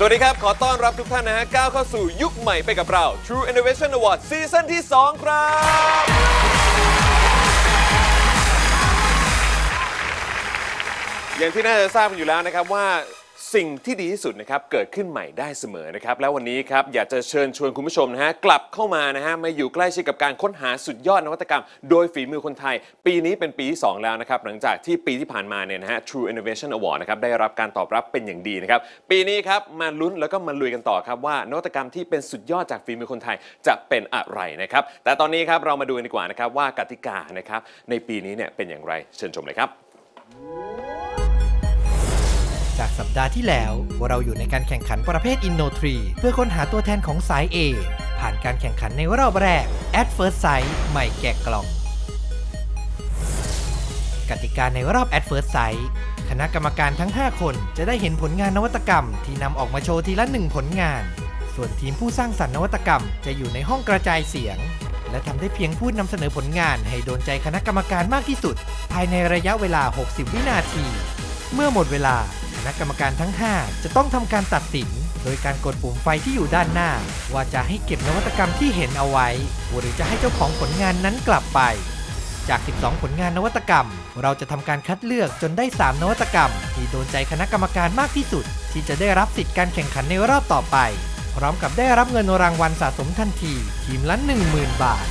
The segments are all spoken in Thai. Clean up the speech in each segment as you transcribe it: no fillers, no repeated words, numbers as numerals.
วัสดีครับขอต้อนรับทุกท่านนะฮะก้าวเข้าสู่ยุคใหม่ไปกับเรา True Innovation Award ซีซั่นที่ 2 ครับอย่างที่น่าจะทราบกันอยู่แล้วนะครับว่าสิ่งที่ดีที่สุดนะครับเกิดขึ้นใหม่ได้เสมอนะครับแล้ววันนี้ครับอยากจะเชิญชวนคุณผู้ชมนะฮะกลับเข้ามานะฮะมาอยู่ใกล้ชิดกับการค้นหาสุดยอดนวัตกรรมโดยฝีมือคนไทยปีนี้เป็นปีที่2แล้วนะครับหลังจากที่ปีที่ผ่านมาเนี่ยนะฮะ True Innovation Award นะครับได้รับการตอบรับเป็นอย่างดีนะครับปีนี้ครับมาลุ้นแล้วก็มาลุยกันต่อครับว่านวัตกรรมที่เป็นสุดยอดจากฝีมือคนไทยจะเป็นอะไรนะครับแต่ตอนนี้ครับเรามาดูกันดีกว่านะครับว่ากติกานะครับในปีนี้เนี่ยเป็นอย่างไรเชิญชมเลยครับจากสัปดาห์ที่แล้วเราอยู่ในการแข่งขันประเภท Inno3 เพื่อค้นหาตัวแทนของสาย A ผ่านการแข่งขันในรอบแรก At First Sight ใหม่แกะกล่องกติกาในรอบ At First Sight คณะกรรมการทั้ง 5 คนจะได้เห็นผลงานนวัตกรรมที่นำออกมาโชว์ทีละ 1 ผลงานส่วนทีมผู้สร้างสรรค์นวัตกรรมจะอยู่ในห้องกระจายเสียงและทำได้เพียงพูดนำเสนอผลงานให้โดนใจคณะกรรมการมากที่สุดภายในระยะเวลา 60 วินาทีเมื่อหมดเวลาคณะกรรมการทั้ง 5 จะต้องทำการตัดสินโดยการกดปุ่มไฟที่อยู่ด้านหน้าว่าจะให้เก็บนวัตกรรมที่เห็นเอาไว้หรือจะให้เจ้าของผลงานนั้นกลับไปจาก 12 ผลงานนวัตกรรมเราจะทำการคัดเลือกจนได้ 3 นวัตกรรมที่โดนใจคณะกรรมการมากที่สุดที่จะได้รับสิทธิ์การแข่งขันในรอบต่อไปพร้อมกับได้รับเงินรางวัลสะสมทันทีทีมละ 10,000 บาท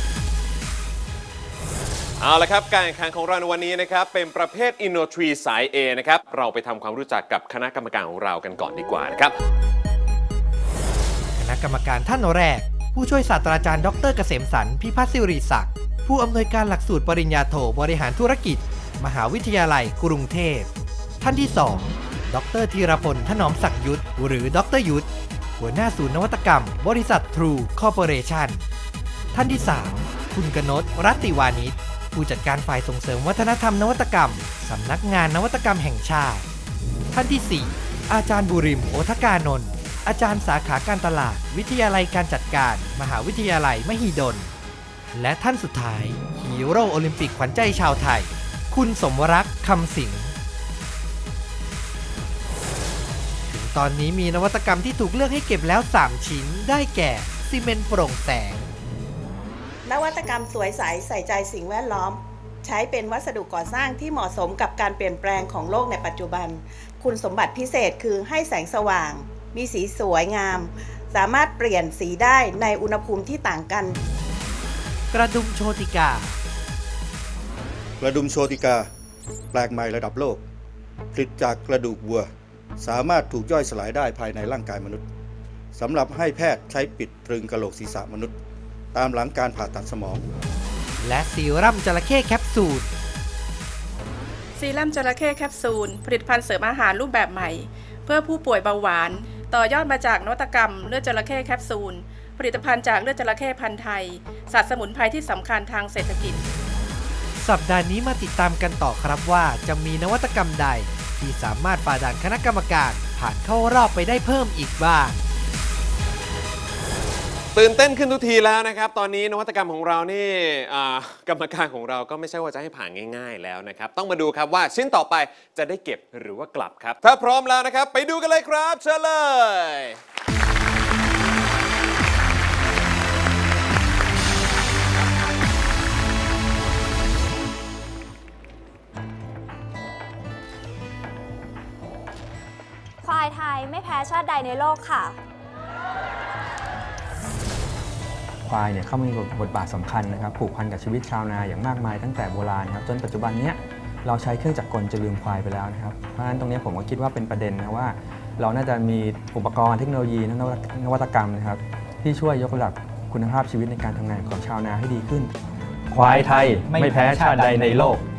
เอาละครับการแข่งขันของเราในวันนี้นะครับเป็นประเภท Inno3 สาย A นะครับเราไปทำความรู้จักกับคณะกรรมการของเรากันก่อนดีกว่านะครับคณะกรรมการท่านแรกผู้ช่วยศาสตราจารย์ดร.เกษมสรรพิพัฒน์สิริศักดิ์ผู้อำนวยการหลักสูตรปริญญาโทบริหารธุรกิจมหาวิทยาลัยกรุงเทพท่านที่2ดร.ธีรพลถนอมศักดิ์ยุทธหรือดร.ยุทธหัวหน้าศูนย์นวัตกรรมบริษัท True Corporation ท่านที่3คุณกนกรัตติวานิชผู้จัดการฝ่ายส่งเสริมวัฒนธรรมนวัตกรรมสำนักงานนวัตกรรมแห่งชาติท่านที่4อาจารย์บุริมโอทกานนท์อาจารย์สาขาการตลาดวิทยาลัยการจัดการมหาวิทยาลัยมหิดลและท่านสุดท้ายฮีโร่โอลิมปิกขวัญใจชาวไทยคุณสมรักษ์คำสิงห์ถึงตอนนี้มีนวัตกรรมที่ถูกเลือกให้เก็บแล้ว3ชิ้นได้แก่ซีเมนต์โปร่งแสงนวัตกรรมสวยใสใส่ใจสิ่งแวดล้อมใช้เป็นวัสดุก่อสร้างที่เหมาะสมกับการเปลี่ยนแปลงของโลกในปัจจุบันคุณสมบัติพิเศษคือให้แสงสว่างมีสีสวยงามสามารถเปลี่ยนสีได้ในอุณหภูมิที่ต่างกันกระดุมโชติกาโชติกาแปลกใหม่ระดับโลกผลิตจากกระดูกวัวสามารถถูกย่อยสลายได้ภายในร่างกายมนุษย์สำหรับให้แพทย์ใช้ปิดตรึงกะโหลกศีรษะมนุษย์ตามหลังการผ่าตัดสมองและซีรั่มจระเข้แคปซูลซีรั่มจระเข้แคปซูลผลิตภัณฑ์เสริมอาหารรูปแบบใหม่เพื่อผู้ป่วยเบาหวานต่อยอดมาจากนวัตกรรมเลือดจระเข้แคปซูลผลิตภัณฑ์จากเลือดจระเข้พันธุ์ไทยสัตว์สมุนไพรที่สำคัญทางเศรษฐกิจสัปดาห์นี้มาติดตามกันต่อครับว่าจะมีนวัตกรรมใดที่สามารถฝ่าด่านคณะกรรมการผ่านเข้ารอบไปได้เพิ่มอีกบ้างตื่นเต้นขึ้นทุกทีแล้วนะครับตอนนี้นวัตกรรมของเรานี่กรรมการของเราก็ไม่ใช่ว่าจะให้ผ่านง่ายๆแล้วนะครับต้องมาดูครับว่าชิ้นต่อไปจะได้เก็บหรือว่ากลับครับถ้าพร้อมแล้วนะครับไปดูกันเลยครับเชิญเลยควายไทยไม่แพ้ชาติใดในโลกค่ะควายเนี่ยเข้ามามีบทบาทสำคัญนะครับผูกพันกับชีวิตชาวนาอย่างมากมายตั้งแต่โบราณครับจนปัจจุบันนี้เราใช้เครื่องจักรกลจะลืมควายไปแล้วนะครับเพราะฉะนั้นตรงนี้ผมก็คิดว่าเป็นประเด็นนะว่าเราน่าจะมีอุปกรณ์เทคโนโลยีนวัตกรรมนะครับที่ช่วยยกระดับคุณภาพชีวิตในการทำงานของชาวนาให้ดีขึ้นควายไทยไม่แพ้ชาติใดในโลก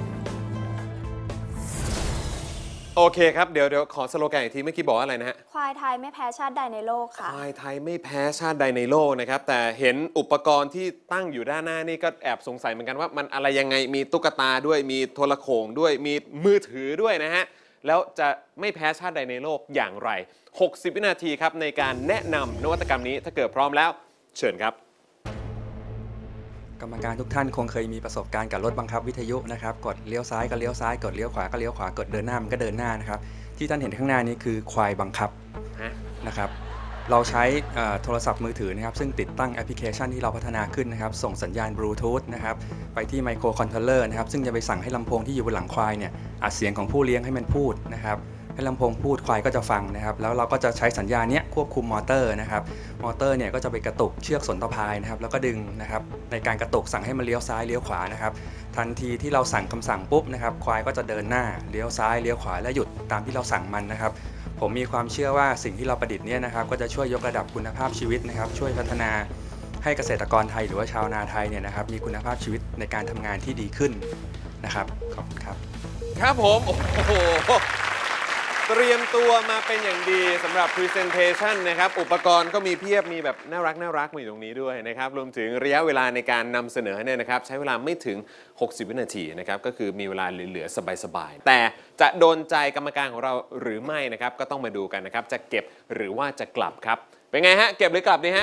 โอเคครับเดี๋ยวขอสโลแกนอีกทีเมื่อกี้บอกว่าอะไรนะฮะควายไทยไม่แพ้ชาติใดในโลกค่ะควายไทยไม่แพ้ชาติใดในโลกนะครับแต่เห็นอุปกรณ์ที่ตั้งอยู่ด้านหน้านี่ก็แอบสงสัยเหมือนกันว่ามันอะไรยังไงมีตุ๊กตาด้วยมีโทรโข่งด้วยมีมือถือด้วยนะฮะแล้วจะไม่แพ้ชาติใดในโลกอย่างไร60 วินาทีครับในการแนะนำนวัตกรรมนี้ถ้าเกิดพร้อมแล้วเชิญครับกรรมการทุกท่านคงเคยมีประสบการณ์กับรถบังคับวิทยุนะครับกดเลี้ยวซ้ายก็เลี้ยวซ้ายกดเลี้ยวขวาก็เลี้ยวขวากดเดินหน้ามันก็เดินหน้านะครับที่ท่านเห็นข้างหน้านี้คือควายบังคับนะครับเราใช้โทรศัพท์มือถือนะครับซึ่งติดตั้งแอปพลิเคชันที่เราพัฒนาขึ้นนะครับส่งสัญญาณบลูทูธนะครับไปที่ไมโครคอนโทรลเลอร์นะครับซึ่งจะไปสั่งให้ลำโพงที่อยู่บนหลังควายเนี่ยอัดเสียงของผู้เลี้ยงให้มันพูดนะครับให้ลำโพงพูดควายก็จะฟังนะครับแล้วเราก็จะใช้สัญญาณนี้ควบคุมมอเตอร์นะครับมอเตอร์เนี่ยก็จะไปกระตุกเชือกสนตะพายนะครับแล้วก็ดึงนะครับในการกระตุกสั่งให้มันเลี้ยวซ้ายเลี้ยวขวานะครับทันทีที่เราสั่งคำสั่งปุ๊บนะครับควายก็จะเดินหน้าเลี้ยวซ้ายเลี้ยวขวาและหยุดตามที่เราสั่งมันนะครับผมมีความเชื่อว่าสิ่งที่เราประดิษฐ์เนี่ยนะครับก็จะช่วยยกระดับคุณภาพชีวิตนะครับช่วยพัฒนาให้เกษตรกรไทยหรือว่าชาวนาไทยเนี่ยนะครับมีคุณภาพชีวิตในการทำงานที่ดีขึ้นนะครับขอบคุณครับครับผมโอ้โหเตรียมตัวมาเป็นอย่างดีสำหรับ Presentation นะครับอุปกรณ์ก็มีเพียบมีแบบน่ารักมาอยู่ตรงนี้ด้วยนะครับรวมถึงระยะเวลาในการนำเสนอเนี่ยนะครับใช้เวลาไม่ถึง60 วินาทีนะครับก็คือมีเวลาเหลือๆสบายๆแต่จะโดนใจกรรมการของเราหรือไม่นะครับก็ต้องมาดูกันนะครับจะเก็บหรือว่าจะกลับครับเป็นไงฮะเก็บหรือกลับดีฮะ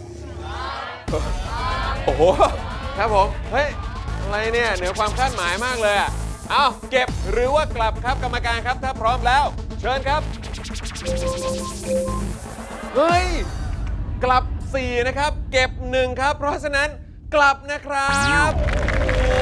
โอ้โหครับผมเฮ้ยอะไรเนี่ยเหนือความคาดหมายมากเลยอ่ะเอาเก็บหรือว่ากลับครับกรรมการครับถ้าพร้อมแล้วเชิญครับเฮ้ยกลับ4นะครับเก็บ1ครับเพราะฉะนั้นกลับนะครับโอ้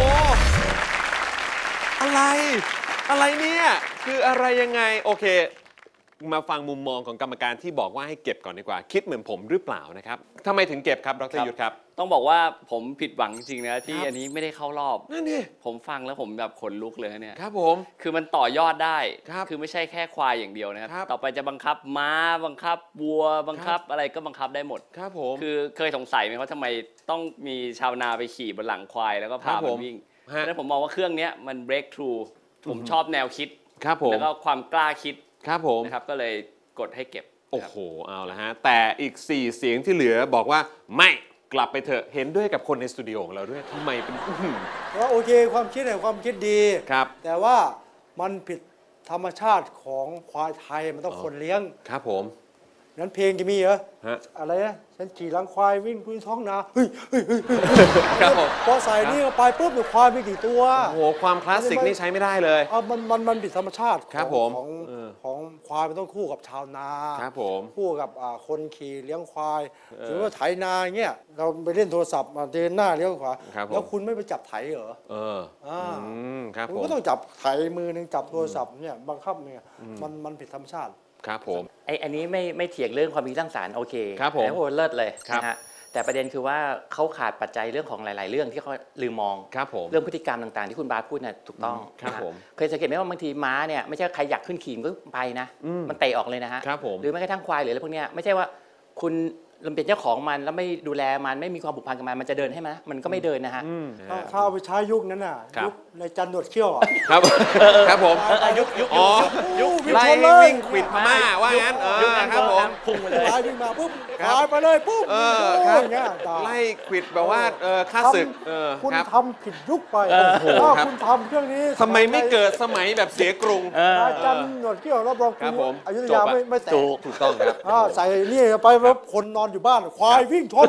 อะไรเนี่ยคืออะไรยังไงโอเคมาฟังมุมมองของกรรมการที่บอกว่าให้เก็บก่อนดีกว่าคิดเหมือนผมหรือเปล่านะครับทำไมถึงเก็บครับดร.ยุทธครับต้องบอกว่าผมผิดหวังจริงๆนะที่อันนี้ไม่ได้เข้ารอบนั่นดิผมฟังแล้วผมแบบขนลุกเลยเนี่ยครับผมคือมันต่อยอดได้คือไม่ใช่แค่ควายอย่างเดียวนะครับต่อไปจะบังคับม้าบังคับวัวบังคับอะไรก็บังคับได้หมดครับผมคือเคยสงสัยไหมว่าทำไมต้องมีชาวนาไปขี่บนหลังควายแล้วก็พามันวิ่งแล้วผมมองว่าเครื่องนี้มัน break through ผมชอบแนวคิดแล้วก็ความกล้าคิดครับผมนะครับก็เลยกดให้เก็บโอ้โหเอาละฮะแต่อีก4เสียงที่เหลือบอกว่าไม่กลับไปเถอะเห็นด้วยกับคนในสตูดิโอของเราด้วยทำไมเป็นว่าโอเคความคิดเนี่ยความคิดดีครับแต่ว่ามันผิดธรรมชาติของควายไทยมันต้องคนเลี้ยงครับผมนั้นเพลงจะมีเหรออะไรนะฉันขี่หลังควายวิ่งพื้นท้องนาเฮ้ยครับผมพอใส่นี่ไปปุ๊บเนี่ยควายไม่กี่ตัวโอ้โหความคลาสสิกนี่ใช้ไม่ได้เลยมันผิดธรรมชาติของควายมันต้องคู่กับชาวนาครับผมคู่กับคนขี่เลี้ยงควายถึงว่าไถนาเงี้ยเราไปเล่นโทรศัพท์มาเดินหน้าเลี้ยงขวาแล้วคุณไม่ไปจับไถเหรอครับคุณก็ต้องจับไถมือนึงจับโทรศัพท์เนี่ยบังคับเนี่ยมันผิดธรรมชาติครับผมอันนี้ไม่เถียงเรื่องความคิดสร้างสรรค์โอเคครับผมโอ้เลิศเลยนะฮะแต่ประเด็นคือว่าเขาขาดปัจจัยเรื่องของหลายๆเรื่องที่เขาลืมมองครับผมเรื่องพฤติกรรมต่างๆที่คุณบาสพูดเนี่ยถูกต้องครับผมเคยสังเกตไหมว่าบางทีม้าเนี่ยไม่ใช่ใครอยากขึ้นขี่ก็ไปนะมันเตะออกเลยนะฮะครับผมหรือแม้กระทั่งควายหรืออะไรพวกนี้ไม่ใช่ว่าคุณเป็นเจ้าของมันแล้วไม่ดูแลมันไม่มีความผูกพันกับมันจะเดินให้ไหมมันก็ไม่เดินนะฮะถ้าเอาไปใช้ยุคนั้นน่ะยุคในจันหนวดเขี้ยวครับครับผมยุคไล่วิ่งขวิดมาว่างั้นครับผมพุ่งไปเลยไล่วิ่งมาปุ๊บตายไปเลยปุ๊บไล่ขวิดแบบว่าฆ่าศึกคุณทำผิดยุคไปถ้าคุณทำเครื่องนี้ทำไมไม่เกิดสมัยแบบเสียกรุงจันหนวดเขี้ยวรับรองคุณอยุธยาไม่แตกถูกต้องครับใส่นี่ไปแล้วคนนอนอยู่บ้านควายวิ่งชน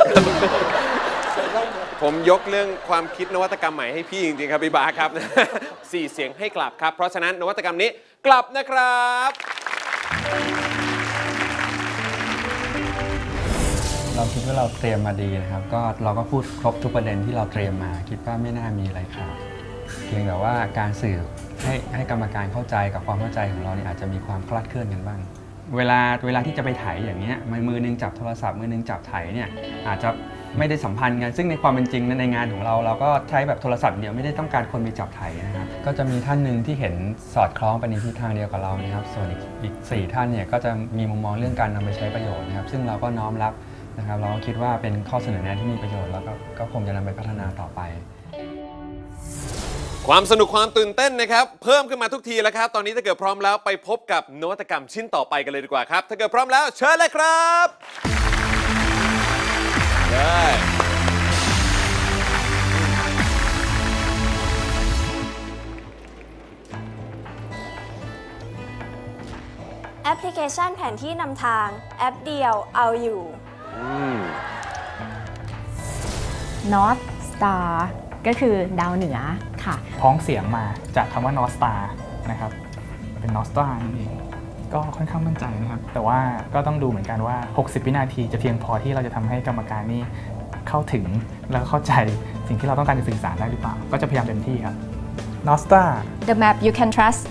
ผมยกเรื่องความคิดนวัตกรรมใหม่ให้พี่จริงๆครับพี่บาครับ4เสียงให้กลับครับเพราะฉะนั้นนวัตกรรมนี้กลับนะครับเราคิดว่าเราเตรียมมาดีนะครับก็เราก็พูดครบทุกประเด็นที่เราเตรียมมาคิดว่าไม่น่ามีอะไรครับเพียงแต่ว่าการสื่อให้กรรมการเข้าใจกับความเข้าใจของเราเนี่ยอาจจะมีความคลาดเคลื่อนกันบ้างเวลาที่จะไปไถอย่างเงี้ยมือนึงจับโทรศัพท์มือนึงจับไถเนี่ยอาจจะไม่ได้สัมพันธ์กันซึ่งในความเป็นจริงในงานของเราก็ใช้แบบโทรศัพท์เดียวไม่ได้ต้องการคนไปจับไถนะครับก็จะมีท่านหนึ่งที่เห็นสอดคล้องไปในทิศทางเดียวกับเรานะครับส่วนอีก4ท่านเนี่ยก็จะมีมุมมองเรื่องการนำไปใช้ประโยชน์นะครับซึ่งเราก็น้อมรับนะครับเราก็คิดว่าเป็นข้อเสนอแนะที่มีประโยชน์แล้วก็คงจะนำไปพัฒนาต่อไปความสนุกความตื่นเต้นนะครับเพิ่มขึ้นมาทุกทีแล้วครับตอนนี้ถ้าเกิดพร้อมแล้วไปพบกับนวัตกรรมชิ้นต่อไปกันเลยดีกว่าครับถ้าเกิดพร้อมแล้วเชิญเลยครับแอปพลิเคชันแผนที่นำทางแอปเดียวเอาอยู่ North Star ก็คือดาวเหนือค่ะพ้องเสียงมาจากคำว่า North Star นะครับเป็น North Star นั่นเองก็ค่อนข้างมั่นใจนะครับแต่ว่าก็ต้องดูเหมือนกันว่า60วินาทีจะเพียงพอที่เราจะทำให้กรรมการนี่เข้าถึงแล้วเข้าใจสิ่งที่เราต้องการจะสื่อสารได้หรือเปล่าก็จะพยายามเต็มที่ครับ Nostra The map you can trust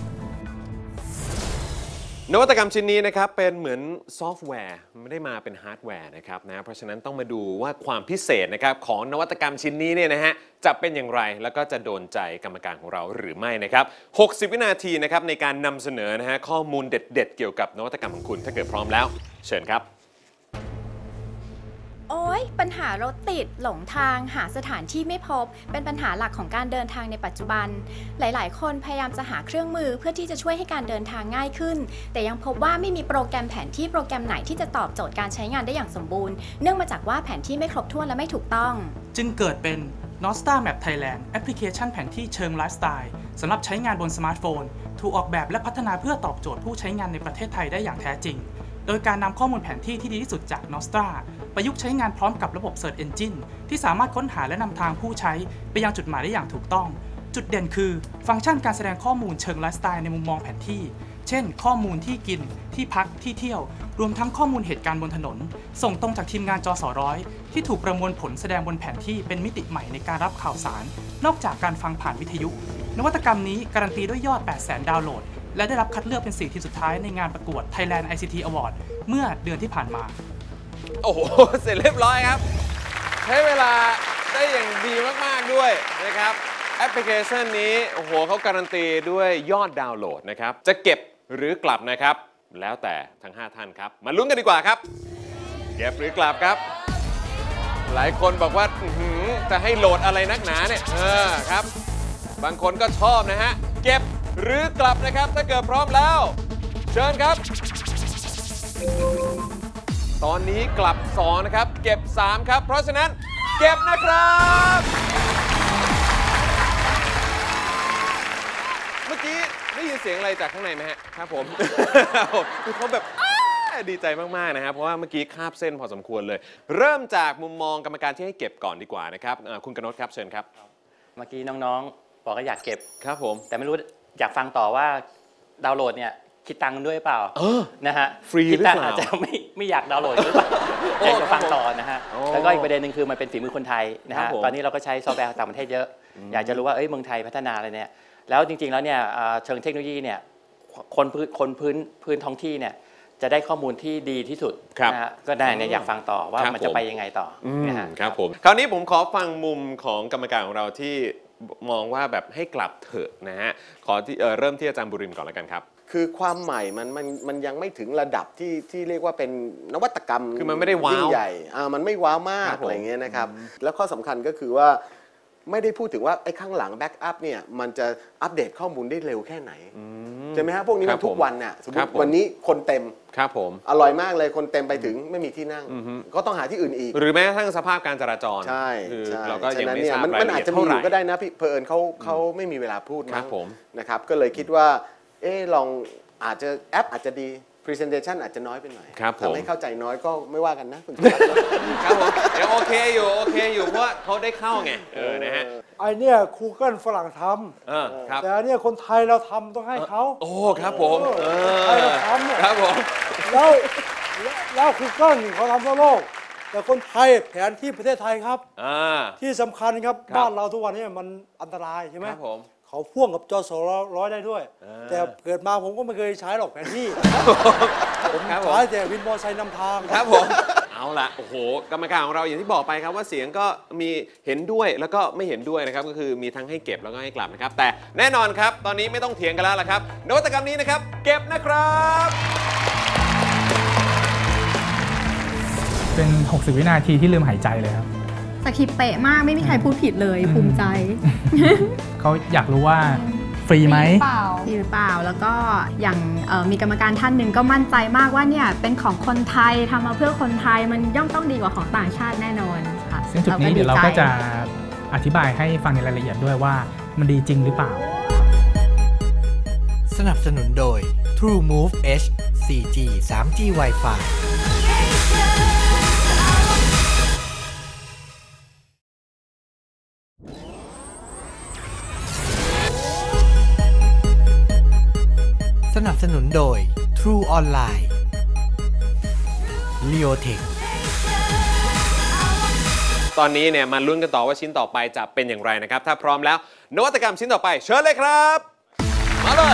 นวัตกรรมชิ้นนี้นะครับเป็นเหมือนซอฟต์แวร์ไม่ได้มาเป็นฮาร์ดแวร์นะครับนะเพราะฉะนั้นต้องมาดูว่าความพิเศษนะครับของนวัตกรรมชิ้นนี้เนี่ยนะฮะจะเป็นอย่างไรแล้วก็จะโดนใจกรรมการของเราหรือไม่นะครับ60วินาทีนะครับในการนำเสนอนะฮะข้อมูลเด็ดๆเกี่ยวกับนวัตกรรมของคุณถ้าเกิดพร้อมแล้วเชิญครับโอ้ยปัญหารถติดหลงทางหาสถานที่ไม่พบเป็นปัญหาหลักของการเดินทางในปัจจุบันหลายๆคนพยายามจะหาเครื่องมือเพื่อที่จะช่วยให้การเดินทางง่ายขึ้นแต่ยังพบว่าไม่มีโปรแกรมแผนที่โปรแกรมไหนที่จะตอบโจทย์การใช้งานได้อย่างสมบูรณ์เนื่องมาจากว่าแผนที่ไม่ครบถ้วนและไม่ถูกต้องจึงเกิดเป็น Nostra Map Thailand แอปพลิเคชันแผนที่เชิงไลฟ์สไตล์สำหรับใช้งานบนสมาร์ทโฟนถูกออกแบบและพัฒนาเพื่อตอบโจทย์ผู้ใช้งานในประเทศไทยได้อย่างแท้จริงโดยการนำข้อมูลแผนที่ที่ดีที่สุดจาก Nostra ประยุกต์ใช้งานพร้อมกับระบบ Search Engine ที่สามารถค้นหาและนำทางผู้ใช้ไปยังจุดหมายได้อย่างถูกต้องจุดเด่นคือฟังก์ชันการแสดงข้อมูลเชิงไลฟ์สไตล์ในมุมมองแผนที่เช่นข้อมูลที่กินที่พักที่เที่ยวรวมทั้งข้อมูลเหตุการณ์บนถนนส่งตรงจากทีมงานจสร้อยที่ถูกประมวลผลแสดงบนแผนที่เป็นมิติใหม่ในการรับข่าวสารนอกจากการฟังผ่านวิทยุนวัตกรรมนี้การันตีด้วยยอด 800,000 ดาวน์โหลดและได้รับคัดเลือกเป็น4 ทีมสุดท้ายในงานประกวด Thailand ICT Award เมื่อเดือนที่ผ่านมาโอ้โหเสร็จเรียบร้อยครับใช้เวลาได้อย่างดีมากๆด้วยนะครับแอปพลิเคชันนี้โอ้โหเขาการันตีด้วยยอดดาวน์โหลดนะครับจะเก็บหรือกลับนะครับแล้วแต่ทั้ง5ท่านครับมาลุ้นกันดีกว่าครับเก็บหรือกลับครับหลายคนบอกว่าจะให้โหลดอะไรนักหนาเนี่ยครับบางคนก็ชอบนะฮะเก็บหรือกลับนะครับถ้าเกิดพร้อมแล้วเชิญครับตอนนี้กลับ2นะครับเก็บ3ครับเพราะฉะนั้นเก็บนะครับเมื่อกี้ได้ยินเสียงอะไรจากข้างในไหมฮะครับผม คือเขาแบบดีใจมากๆนะครับเพราะว่าเมื่อกี้คาบเส้นพอสมควรเลยเริ่มจากมุมมองกรรมการที่ให้เก็บก่อนดีกว่านะครับคุณกนกครับเชิญครับเมื่อกี้น้องๆบอกว่าอยากเก็บครับผมแต่ไม่รู้อยากฟังต่อว่าดาวน์โหลดเนี่ยคิดตังค์ด้วยเปล่านะฮะฟรีหรือเปล่าอาจจะไม่อยากดาวน์โหลดหรือเปล่าอยากจะฟังต่อนะฮะแล้วก็อีกประเด็นหนึ่งคือมันเป็นฝีมือคนไทยนะฮะตอนนี้เราก็ใช้ซอฟต์แวร์ต่างประเทศเยอะอยากจะรู้ว่าเมืองไทยพัฒนาอะไรเนี่ยแล้วจริงๆแล้วเนี่ยเชิงเทคโนโลยีเนี่ยคนพื้นท้องที่เนี่ยจะได้ข้อมูลที่ดีที่สุดนะฮะก็ได้เนี่ยอยากฟังต่อว่ามันจะไปยังไงต่อนะฮะครับผมคราวนี้ผมขอฟังมุมของกรรมการของเราที่มองว่าแบบให้กลับเถอะนะฮะขอที่เริ่มที่อาจารย์บุรินทร์ก่อนแล้วกันครับคือความใหม่มันยังไม่ถึงระดับที่เรียกว่าเป็นนวัตกรรมคือมันไม่ได้ว้าวยิ่งใหญ่มันไม่ว้าวมากอะไรเงี้ยนะครับแล้วข้อสำคัญก็คือว่าไม่ได้พูดถึงว่าไอ้ข้างหลังแบ็กอัพเนี่ยมันจะอัปเดตข้อมูลได้เร็วแค่ไหนใช่ไหมฮะพวกนี้มันทุกวันน่ะสมมติวันนี้คนเต็มครับผมอร่อยมากเลยคนเต็มไปถึงไม่มีที่นั่งก็ต้องหาที่อื่นอีกหรือแม้กระทั่งสภาพการจราจรใช่เราก็ยังไม่ทราบรายละเอียดมันอาจจะมีอยู่ก็ได้นะพี่เพอิญเขาไม่มีเวลาพูดนะครับก็เลยคิดว่าลองอาจจะแอปอาจจะดี Presentation อาจจะน้อยไปหน่อยทำให้เข้าใจน้อยก็ไม่ว่ากันนะคุณครับผมเดี๋ยวโอเคอยู่เพราะว่าเขาได้เข้าไงนะฮะไอเนี่ย Google ฝรั่งทำแต่อันนี้คนไทยเราทำต้องให้เขาโอ้ครับผมไทยเราทำเนี่ยครับผมแล้ว Google เขาทำทั่วโลกแต่คนไทยแผนที่ประเทศไทยครับที่สำคัญครับบ้านเราทุกวันนี้มันอันตรายใช่ไหมครับผมเขาพ่วงกับจสร้อยได้ด้วยแต่เกิดมาผมก็ไม่เคยใช้หรอกแผนที่ผมใช้แต่วินมอเตอร์ไซค์นำทางครับผมเอาละโอ้โหกรรมการของเราอย่างที่บอกไปครับว่าเสียงก็มีเห็นด้วยแล้วก็ไม่เห็นด้วยนะครับก็คือมีทั้งให้เก็บแล้วก็ให้กลับนะครับแต่แน่นอนครับตอนนี้ไม่ต้องเถียงกันแล้วล่ะครับนวัตกรรมนี้นะครับเก็บนะครับเป็น60วินาทีที่ลืมหายใจเลยครับสคริปต์เป๊ะมากไม่มีใครพูดผิดเลยภูมิใจเขาอยากรู้ว่าฟรีไหมฟรีหรือเปล่าแล้วก็อย่างมีกรรมการท่านหนึ่งก็มั่นใจมากว่าเนี่ยเป็นของคนไทยทำมาเพื่อคนไทยมันย่อมต้องดีกว่าของต่างชาติแน่นอนค่ะซึ่งจุดนี้เดี๋ยวเราก็จะอธิบายให้ฟังในรายละเอียดด้วยว่ามันดีจริงหรือเปล่าสนับสนุนโดย True Move H 4G 3G Wi-Fiสนับสนุนโดย True Online Leotech ตอนนี้เนี่ยมาลุ้นกันต่อว่าชิ้นต่อไปจะเป็นอย่างไรนะครับถ้าพร้อมแล้วนวัตกรรมชิ้นต่อไปเชิญเลยครับมาเลย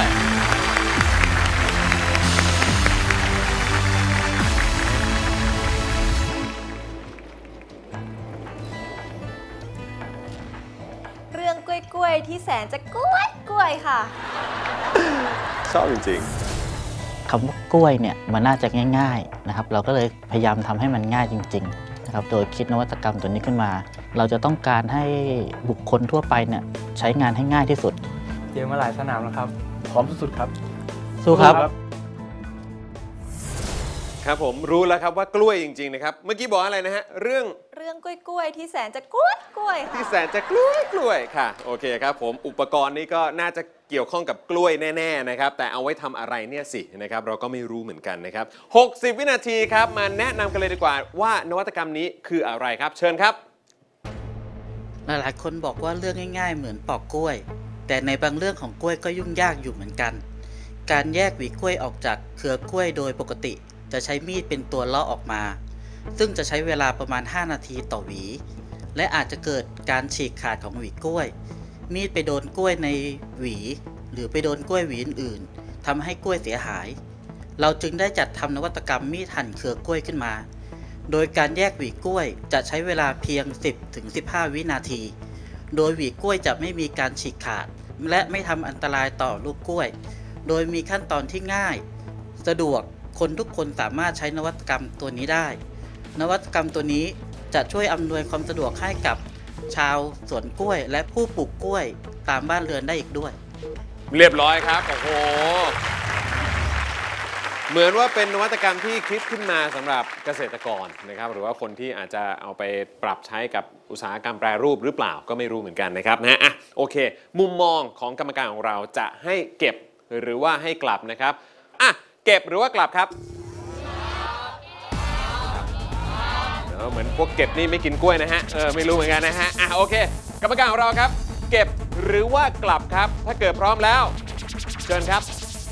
เรื่องกล้วยๆที่แสนจะกล้วยค่ะชอบจริงๆคำว่ากล้วยเนี่ยมันน่าจะง่ายๆนะครับเราก็เลยพยายามทำให้มันง่ายจริงๆนะครับโดยคิดนวัตกรรมตัวนี้ขึ้นมาเราจะต้องการให้บุคคลทั่วไปเนี่ยใช้งานให้ง่ายที่สุดเตรียมมาหลายสนามแล้วครับพร้อมสุดๆครับสู้ครับครับผมรู้แล้วครับว่ากล้วยจริงๆนะครับเมื่อกี้บอกอะไรนะฮะเรื่องกล้วยที่แสนจะกล้วยที่แสนจะกล้วยค่ะโอเคครับผมอุปกรณ์นี้ก็น่าจะเกี่ยวข้องกับกล้วยแน่ๆนะครับแต่เอาไว้ทำอะไรเนี่ยสินะครับเราก็ไม่รู้เหมือนกันนะครับ60 วินาทีครับมาแนะนำกันเลยดีกว่าว่านวัตกรรมนี้คืออะไรครับเชิญครับหลายๆคนบอกว่าเรื่องง่ายๆเหมือนปอกกล้วยแต่ในบางเรื่องของกล้วยก็ยุ่งยากอยู่เหมือนกันการแยกหวีกล้วยออกจากเครือกล้วยโดยปกติจะใช้มีดเป็นตัวเลาะออกมาซึ่งจะใช้เวลาประมาณ5นาทีต่อหวีและอาจจะเกิดการฉีกขาดของหวีกล้วยมีดไปโดนกล้วยในหวีหรือไปโดนกล้วยหวีอื่นๆทำให้กล้วยเสียหายเราจึงได้จัดทำนวัตกรรมมีดหั่นเครือกล้วยขึ้นมาโดยการแยกหวีกล้วยจะใช้เวลาเพียง 10-15 วินาทีโดยหวีกล้วยจะไม่มีการฉีกขาดและไม่ทำอันตรายต่อลูกกล้วยโดยมีขั้นตอนที่ง่ายสะดวกคนทุกคนสามารถใช้นวัตกรรมตัวนี้ได้นวัตกรรมตัวนี้จะช่วยอำนวยความสะดวกให้กับชาวสวนกล้วยและผู้ปลูกกล้วยตามบ้านเรือนได้อีกด้วยเรียบร้อยครับโอ้โหเหมือนว่าเป็นนวัตกรรมที่คิดขึ้นมาสำหรับเกษตรกรนะครับหรือว่าคนที่อาจจะเอาไปปรับใช้กับอุตสาหกรรมแปรรูปหรือเปล่าก็ไม่รู้เหมือนกันนะครับนะอ่ะโอเคมุมมองของกรรมการของเราจะให้เก็บหรือว่าให้กลับนะครับอ่ะเก็บหรือว่ากลับครับเหมือนพวกเก็บนี่ไม่กินกล้วยนะฮะไม่รู้เหมือนกันนะฮะอ่ะโอเคกรรมการของเราครับเก็บหรือว่ากลับครับถ้าเกิดพร้อมแล้วเชิญครับ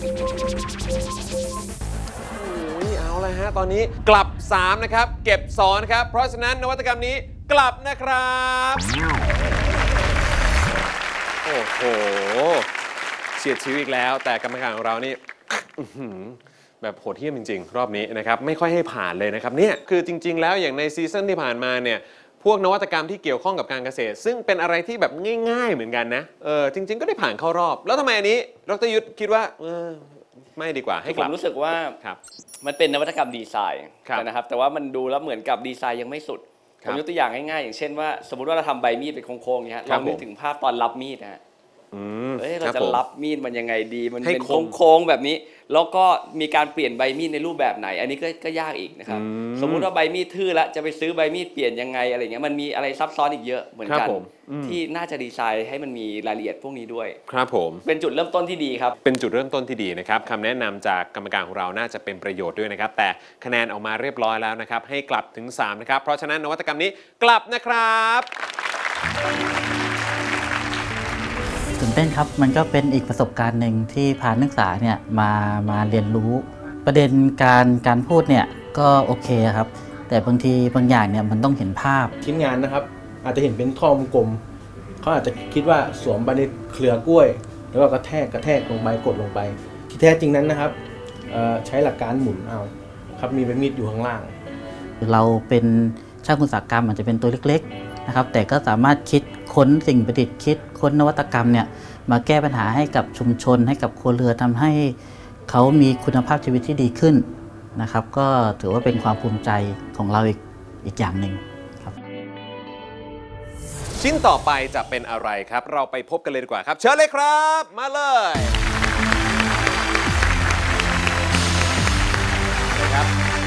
เอาเลยฮะตอนนี้กลับ3นะครับเก็บ2นะครับเพราะฉะนั้นนวัตกรรมนี้กลับนะครับโอ้โหเฉียดชิวอีกแล้วแต่กรรมการของเรานี่แบบโหดเหี้ยมจริงๆรอบนี้นะครับไม่ค่อยให้ผ่านเลยนะครับเนี่ยคือจริงๆแล้วอย่างในซีซั่นที่ผ่านมาเนี่ยพวกนวัตกรรมที่เกี่ยวข้องกับการเกษตรซึ่งเป็นอะไรที่แบบง่ายๆเหมือนกันนะจริงๆก็ได้ผ่านเข้ารอบแล้วทำไมอันนี้ดร.ยุทธคิดว่าไม่ดีกว่าให้กลับผมรู้สึกว่ามันเป็นนวัตกรรมดีไซน์นะครับแต่ว่ามันดูแล้วเหมือนกับดีไซน์ยังไม่สุดผมยกตัวอย่างง่ายๆอย่างเช่นว่าสมมติว่าเราทำใบมีดเป็นโค้งๆอย่างเงี้ยลองนึกถึงภาพตอนรับมีดนะเราจะรับมีดมันยังไงดีมันเป็นโค้งๆแบบนี้แล้วก็มีการเปลี่ยนใบมีดในรูปแบบไหนอันนี้ก็ยากอีกนะครับสมมุติว่าใบมีดทื่อแล้วจะไปซื้อใบมีดเปลี่ยนยังไงอะไรเงี้ยมันมีอะไรซับซ้อนอีกเยอะเหมือนกันที่น่าจะดีไซน์ให้มันมีรายละเอียดพวกนี้ด้วยครับผมเป็นจุดเริ่มต้นที่ดีครับเป็นจุดเริ่มต้นที่ดีนะครับคำแนะนำจากกรรมการของเราน่าจะเป็นประโยชน์ด้วยนะครับแต่คะแนนออกมาเรียบร้อยแล้วนะครับให้กลับถึง3นะครับเพราะฉะนั้นนวัตกรรมนี้กลับนะครับตื่นเต้นครับมันก็เป็นอีกประสบการณ์หนึ่งที่พานักศึกษาเนี่ยมาเรียนรู้ประเด็นการพูดเนี่ยก็โอเคครับแต่บางทีบางอย่างเนี่ยมันต้องเห็นภาพชิ้นงานนะครับอาจจะเห็นเป็นท่อวงกลมเขาอาจจะคิดว่าสวมไปในเครือกล้วยแล้วก็กระแทกลงไปกดลงไปที่แท้จริงนั้นนะครับใช้หลักการหมุนเอาครับมีใบมีดอยู่ข้างล่างเราเป็นช่างอุตสาหกรรมอาจจะเป็นตัวเล็กๆนะครับแต่ก็สามารถคิดค้นสิ่งประดิษฐ์คิดค้นนวัตกรรมเนี่ยมาแก้ปัญหาให้กับชุมชนให้กับครัวเรือนทำให้เขามีคุณภาพชีวิตที่ดีขึ้นนะครับก็ถือว่าเป็นความภูมิใจของเราอีกอย่างหนึ่งครับชิ้นต่อไปจะเป็นอะไรครับเราไปพบกันเลยดีกว่าครับเชิญเลยครับมาเลยครับ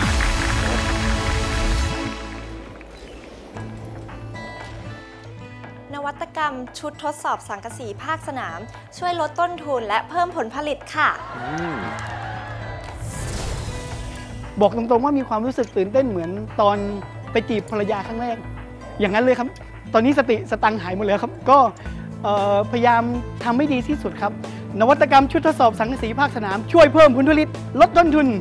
นวัตกรรมชุดทดสอบสังกะสีภาคสนามช่วยลดต้นทุนและเพิ่มผลผลิตค่ะบอกตรงๆว่ามีความรู้สึกตื่นเต้นเหมือนตอนไปจีบภรรยาครั้งแรกอย่างนั้นเลยครับตอนนี้สติสตังค์หายหมดแล้วครับก็พยายามทำให้ดีที่สุดครับนวัตกรรมชุดทดสอบสังกะสีภาคสนามช่วยเพิ่มผลผลิตลดต้นทุน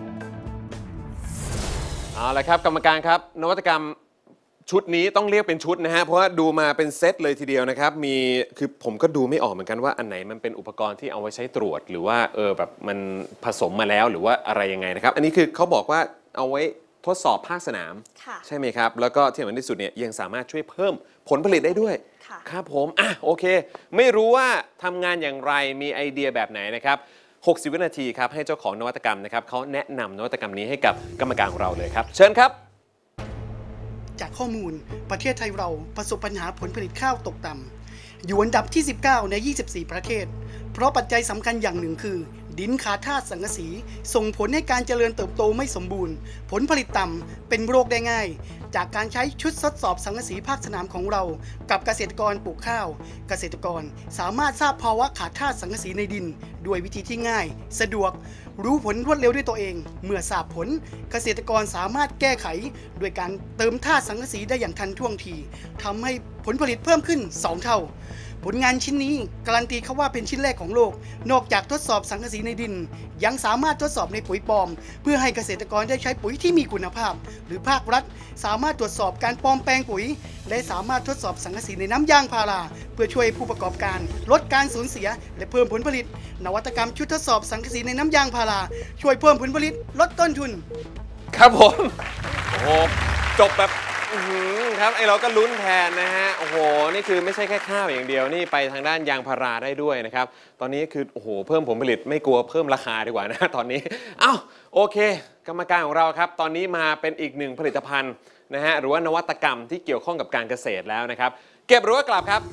เอาละครับกรรมการครับนวัตกรรมชุดนี้ต้องเรียกเป็นชุดนะฮะเพราะว่าดูมาเป็นเซตเลยทีเดียวนะครับมีคือผมก็ดูไม่ออกเหมือนกันว่าอันไหนมันเป็นอุปกรณ์ที่เอาไว้ใช้ตรวจหรือว่าแบบมันผสมมาแล้วหรือว่าอะไรยังไงนะครับอันนี้คือเขาบอกว่าเอาไว้ทดสอบภาคสนามใช่ไหมครับแล้วก็ที่สำคัญที่สุดเนี่ยยังสามารถช่วยเพิ่มผลผลิตได้ด้วยครับผมโอเคไม่รู้ว่าทำงานอย่างไรมีไอเดียแบบไหนนะครับ60 วินาทีครับให้เจ้าของนวัตกรรมนะครับเขาแนะนำนวัตกรรมนี้ให้กับกรรมการของเราเลยครับเชิญครับจากข้อมูลประเทศไทยเราประสบปัญหาผลผลิตข้าวตกต่ำอยู่อันดับที่19ใน24ประเทศเพราะปัจจัยสำคัญอย่างหนึ่งคือดินขาดธาตุสังกะสีส่งผลให้การเจริญเติบโตไม่สมบูรณ์ผลผลิตต่ำเป็นโรคได้ง่ายจากการใช้ชุดทดสอบสังกะสีภาคสนามของเรากับเกษตรกรปลูกข้าวเกษตรกรสามารถทราบภาวะขาดธาตุสังกะสีในดินด้วยวิธีที่ง่ายสะดวกรู้ผลรวดเร็วด้วยตัวเองเมื่อทราบผลเกษตรกรสามารถแก้ไขโดยการเติมธาตุสังกะสีได้อย่างทันท่วงทีทำให้ผลผลิตเพิ่มขึ้น2 เท่าผลงานชิ้นนี้การันตีเขาว่าเป็นชิ้นแรกของโลกนอกจากทดสอบสังกะสีในดินยังสามารถทดสอบในปุ๋ยปลอมเพื่อให้เกษตรกรได้ใช้ปุ๋ยที่มีคุณภาพหรือภาครัฐสามารถตรวจสอบการปลอมแปลงปุ๋ยและสามารถทดสอบสังกะสีในน้ำยางพาราเพื่อช่วยผู้ประกอบการลดการสูญเสียและเพิ่มผลผลิตนวัตกรรมชุดทดสอบสังกะสีในน้ำยางพาราช่วยเพิ่มผลผลิตลดต้นทุนครับผมโอ้โหจบแบบครับไอเราก็ลุ้นแทนนะฮะโอ้โหนี่คือไม่ใช่แค่ข้าวอย่างเดียวนี่ไปทางด้านยางพาราได้ด้วยนะครับตอนนี้คือโอ้โหเพิ่มผลผลิตไม่กลัวเพิ่มราคาดีกว่านะตอนนี้โอเคกรรมการของเราครับตอนนี้มาเป็นอีกหนึ่งผลิตภัณฑ์นะฮะหรือว่านวัตกรรมที่เกี่ยวข้องกับการเกษตรแล้วนะครับเก็บหรือว่ากลับครับ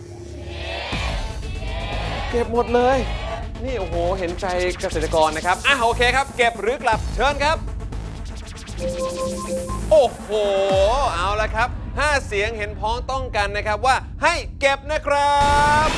เก็บหมดเลยนี่โอ้โหเห็นใจเกษตรกรนะครับโอเคครับเก็บหรือกลับเชิญครับโอ้โหเอาละครับ5 เสียงเห็นพ้องต้องกันนะครับว่าให้เก็บนะครับ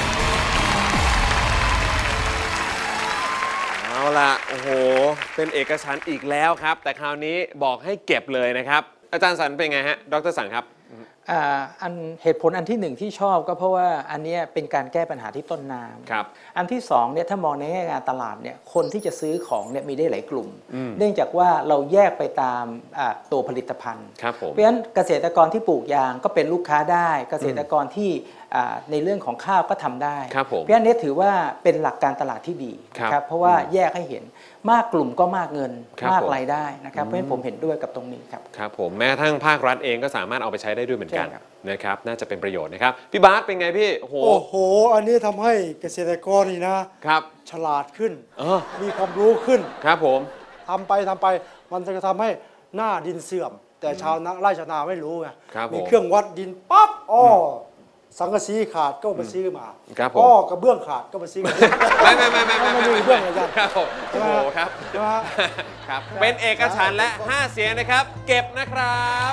เอาละโอ้โหเป็นเอกฉันท์อีกแล้วครับแต่คราวนี้บอกให้เก็บเลยนะครับอาจารย์สันเป็นไงฮะดร.สันครับเหตุผลอันที่หนึ่งที่ชอบก็เพราะว่าอันนี้เป็นการแก้ปัญหาที่ต้นน้ำอันที่สองเนี่ยถ้ามองในแง่การตลาดเนี่ยคนที่จะซื้อของเนี่ยมีได้หลายกลุ่มเนื่องจากว่าเราแยกไปตามตัวผลิตภัณฑ์เพราะฉะนั้นเกษตรกรที่ปลูกยางก็เป็นลูกค้าได้เกษตรกรที่ในเรื่องของข้าวก็ทำได้เพราะฉะนั้นถือว่าเป็นหลักการตลาดที่ดีครับเพราะว่าแยกให้เห็นมากกลุ่มก็มากเงินมากรายได้นะครับเพราะฉะนั้นผมเห็นด้วยกับตรงนี้ครับครับผมแม้ทั้งภาครัฐเองก็สามารถเอาไปใช้ได้ด้วยเหมือนกันนะครับน่าจะเป็นประโยชน์นะครับพี่บาสเป็นไงพี่โอ้โหอันนี้ทำให้เกษตรกรนี่นะครับฉลาดขึ้นมีความรู้ขึ้นครับผมทำไปมันจะทำให้หน้าดินเสื่อมแต่ชาวไร่ชาวนาไม่รู้ไงมีเครื่องวัดดินปั๊บสังกะสีขาดก็ไปซื้อมากระเบื้องขาดก็ไปซื้อไม่มีเบื้องอะไรกันครับผมโอ้โหครับครับเป็นเอกฉันท์และ5 เสียงนะครับเก็บนะครับ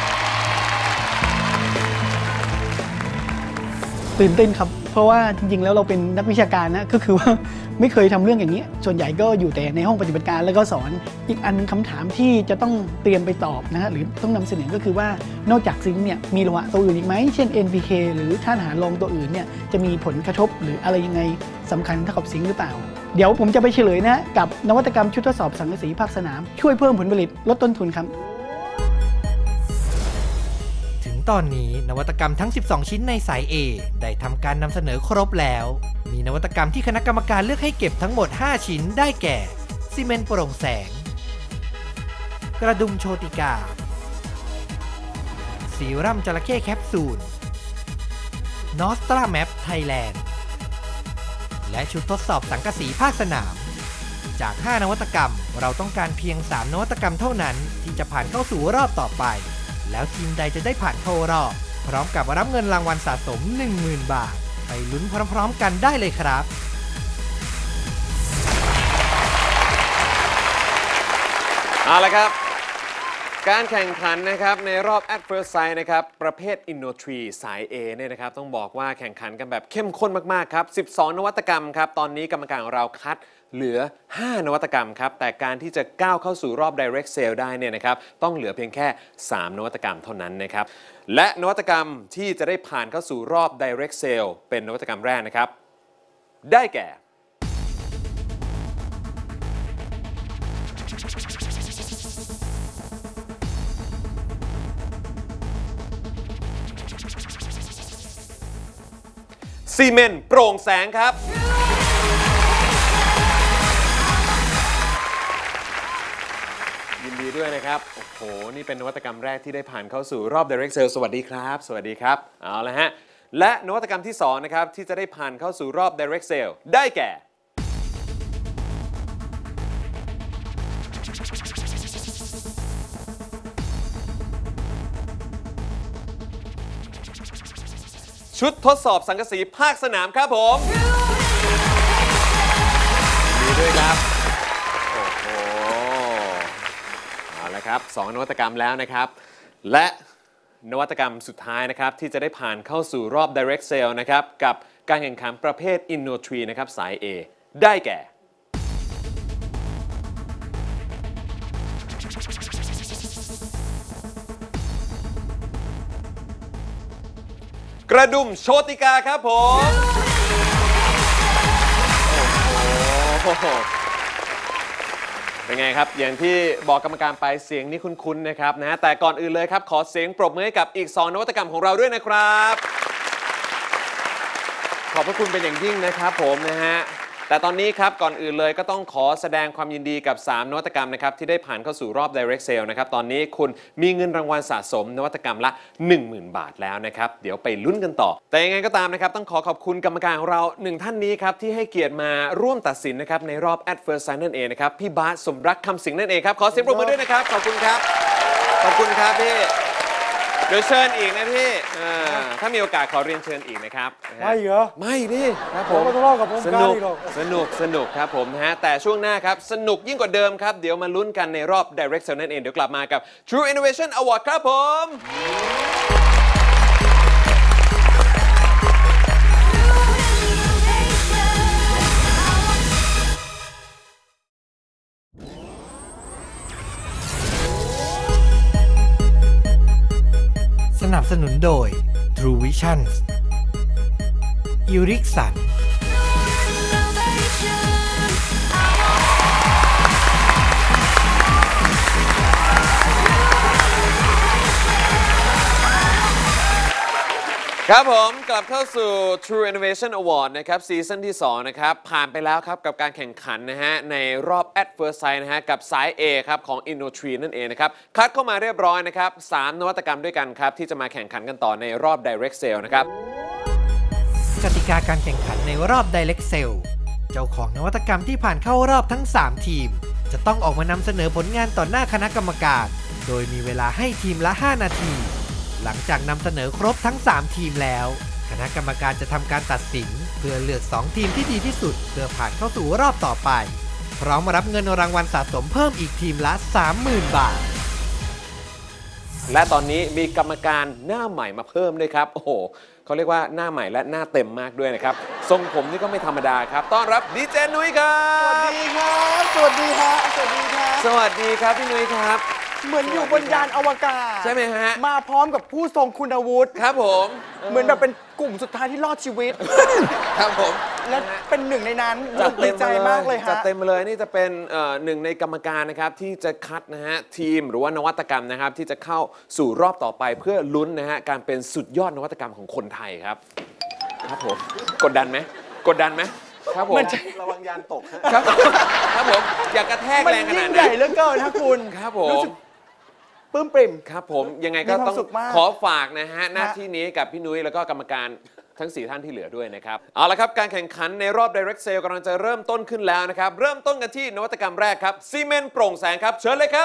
ตื่นเต้นครับเพราะว่าจริงๆแล้วเราเป็นนักวิชาการนะก็คือว่าไม่เคยทำเรื่องอย่างนี้ส่วนใหญ่ก็อยู่แต่ในห้องปฏิบัติการแล้วก็สอนอีกอันคำถามที่จะต้องเตรียมไปตอบนะฮะหรือต้องนำเสนอก็คือว่านอกจากซิงค์เนี่ยมีโลหะตัวอื่นอีกไหมเช่น NPK หรือธาตุอาหารรองตัวอื่นเนี่ยจะมีผลกระทบหรืออะไรยังไงสำคัญเท่ากับซิงค์หรือเปล่าเดี๋ยวผมจะไปเฉลยนะกับนวัตกรรมชุดทดสอบสังกะสีภาคสนามช่วยเพิ่มผลผลิตลดต้นทุนครับตอนนี้นวัตกรรมทั้ง12ชิ้นในสาย A ได้ทำการนำเสนอครบแล้วมีนวัตกรรมที่คณะกรรมการเลือกให้เก็บทั้งหมด5ชิ้นได้แก่ซีเมนต์โปร่งแสงกระดุมโชติกาซีรั่มจระเข้แคปซูลนอสตราแมปไทยแลนด์และชุดทดสอบสังกะสีภาคสนามจาก5นวัตกรรมเราต้องการเพียง3นวัตกรรมเท่านั้นที่จะผ่านเข้าสู่รอบต่อไปแล้วทีมใดจะได้ผ่านเข้ารอบพร้อมกับรับเงินรางวัลสะสม 10,000 บาทไปลุ้นพร้อมๆกันได้เลยครับเอาละครับการแข่งขันนะครับในรอบ At First Sight นะครับประเภท Inno3 สาย A เนี่ยนะครับต้องบอกว่าแข่งขันกันแบบเข้มข้นมากๆครับ12นวัตกรรมครับตอนนี้กรรมการของเราคัดเหลือ5นวัตกรรมครับแต่การที่จะก้าวเข้าสู่รอบ Direct Sale ได้เนี่ยนะครับต้องเหลือเพียงแค่3นวัตกรรมเท่านั้นนะครับและนวัตกรรมที่จะได้ผ่านเข้าสู่รอบ Direct Sale เป็นนวัตกรรมแรกนะครับได้แก่ซีเมนต์โปร่งแสงครับยินดีด้วยนะครับโอ้โหนี่เป็นนวัตกรรมแรกที่ได้ผ่านเข้าสู่รอบ Direct Sale สวัสดีครับสวัสดีครับเอาละฮะและนวัตกรรมที่2นะครับที่จะได้ผ่านเข้าสู่รอบ Direct Sale ได้แก่ชุดทดสอบสังกะสีภาคสนามครับผมดีด้วยครับโอ้โหเอาละครับ2นวัตกรรมแล้วนะครับและนวัตกรรมสุดท้ายนะครับที่จะได้ผ่านเข้าสู่รอบ Direct Sale นะครับกับการแข่งขันประเภท Inno3 นะครับสาย A ได้แก่กระดุมโชติกาครับผมโอ้โหเป็นไงครับอย่างที่บอกกรรมการไปเสียงนี้คุ้นๆนะครับนะแต่ก่อนอื่นเลยครับขอเสียงปรบมือให้กับอีก2นวัตกรรมของเราด้วยนะครับขอบพระคุณเป็นอย่างยิ่งนะครับผมนะฮะแต่ตอนนี้ครับก่อนอื่นเลยก็ต้องขอแสดงความยินดีกับ3นวัตกรรมนะครับที่ได้ผ่านเข้าสู่รอบ Direct Sale นะครับตอนนี้คุณมีเงินรางวัลสะสมนวัตกรรมละ 10,000 บาทแล้วนะครับเดี๋ยวไปลุ้นกันต่อแต่ยังไงก็ตามนะครับต้องขอบคุณกรรมการของเรา1ท่านนี้ครับที่ให้เกียรติมาร่วมตัดสินนะครับในรอบ At First Sight นั่นเองนะครับพี่บาสสมรักคำสิงห์นั่นเองครับขอเสียงปรบมือด้วยนะครับขอบคุณครับขอบคุณครับพี่เดี๋ยวเชิญอีกนะพี่ถ้ามีโอกาสขอเรียนเชิญอีกนะครับไม่เหรอไม่ดิครับผมต้องเล่ากับผมกันอีกหรอกสนุกครับผมนะฮะแต่ช่วงหน้าครับสนุกยิ่งกว่าเดิมครับเดี๋ยวมาลุ้นกันในรอบ Direct Sale นั่นเองเดี๋ยวกลับมากับ True Innovation Award ครับผมสนับสนุนโดย True Visions อิริกสันครับผมกลับเข้าสู่ True Innovation Award นะครับซีซั่นที่2นะครับผ่านไปแล้วครับกับการแข่งขันนะฮะในรอบ At First Sight นะฮะกับสาย A ครับของ Inno3 นั่นเองนะครับคัดเข้ามาเรียบร้อยนะครับ3นวัตกรรมด้วยกันครับที่จะมาแข่งขันกันต่อในรอบ Direct Sale นะครับกติกาการแข่งขันในรอบ Direct Sale เจ้าของนวัตกรรมที่ผ่านเข้ารอบทั้ง3ทีมจะต้องออกมานำเสนอผลงานต่อหน้าคณะกรรมการโดยมีเวลาให้ทีมละ5 นาทีหลังจากนำเสนอครบทั้ง3ทีมแล้วคณะกรรมการจะทำการตัดสินเพื่อเลือก2ทีมที่ดีที่สุดเพื่อผ่านเข้าสู่รอบต่อไปพร้อมรับเงินรางวัลสะสมเพิ่มอีกทีมละ 30,000 บาทและตอนนี้มีกรรมการหน้าใหม่มาเพิ่มด้วยครับโอ้โหเขาเรียกว่าหน้าใหม่และหน้าเต็มมากด้วยนะครับทรงผมนี่ก็ไม่ธรรมดาครับต้อนรับดีเจนุ้ยครับสวัสดีครับสวัสดีครับสวัสดีครับสวัสดีครับพี่นุ้ยครับเหมือนอยู่บนยานอวกาศใช่ไหมฮะมาพร้อมกับผู้ทรงคุณวุฒิครับผมเหมือนแบบเป็นกลุ่มสุดท้ายที่รอดชีวิตครับผมและเป็นหนึ่งในนั้นดีใจมากเลยฮะจัดเต็มเลยนี่จะเป็นหนึ่งในกรรมการนะครับที่จะคัดนะฮะทีมหรือว่านวัตกรรมนะครับที่จะเข้าสู่รอบต่อไปเพื่อลุ้นนะฮะการเป็นสุดยอดนวัตกรรมของคนไทยครับครับผมกดดันไหมครับผมระวังยานตกครับผมอย่ากระแทกแรงขนาดนั้นมันยิ่งใหญ่เหลือเกินนะคุณครับผมปลื้มปริ่มครับผมยังไงก็ต้องขอฝากนะฮะหน้าที่นี้กับพี่นุ้ยแล้วก็กรรมการทั้ง4ท่านที่เหลือด้วยนะครับเอาละครับการแข่งขันในรอบ Direct Sale กำลังจะเริ่มต้นขึ้นแล้วนะครับเริ่มต้นกันที่นวัตกรรมแรกครับซีเมนต์โปร่งแสงครับเชิญเลยครับ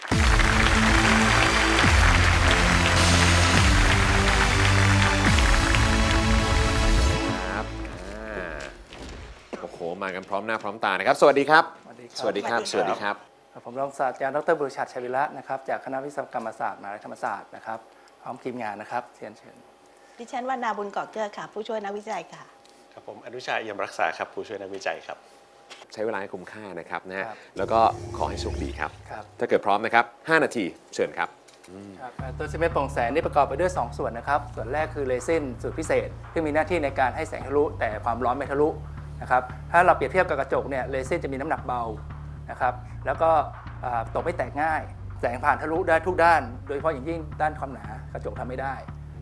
โอ้โหมากันพร้อมหน้าพร้อมตานะครับสวัสดีครับสวัสดีครับสวัสดีครับผมรองศาสตราจารย์ดร.บุรชัดชัยวิระนะครับจากคณะวิศวกรรมศาสตร์มหาวิทยาลัยธรรมศาสตร์นะครับพร้อมทีมงานนะครับเชิญดิฉันวรรณาบุญกอกเกอร์ค่ะผู้ช่วยนักวิจัยค่ะครับผมอนุชาเอี่ยมรักษาครับผู้ช่วยนักวิจัยครับใช้เวลาให้คุ้มค่านะครับนะแล้วก็ขอให้โชคดีครับถ้าเกิดพร้อมนะครับ5 นาทีเชิญครับตัวซีเมนต์โปร่งแสงนี่ประกอบไปด้วย2ส่วนนะครับส่วนแรกคือเรซินสูตรพิเศษที่มีหน้าที่ในการให้แสงทะลุแต่ความร้อนไม่ทะลุนะครับถ้าเราเปรียบเทียบกับกระจกเนี่ยเรซินจะมีน้ำหนักเบานะครับแล้วก็ตกไม่แตกง่ายแสงผ่านทะลุได้ทุกด้านโดยเฉพาะอย่างยิ่งด้านความหนากระจกทำไม่ได้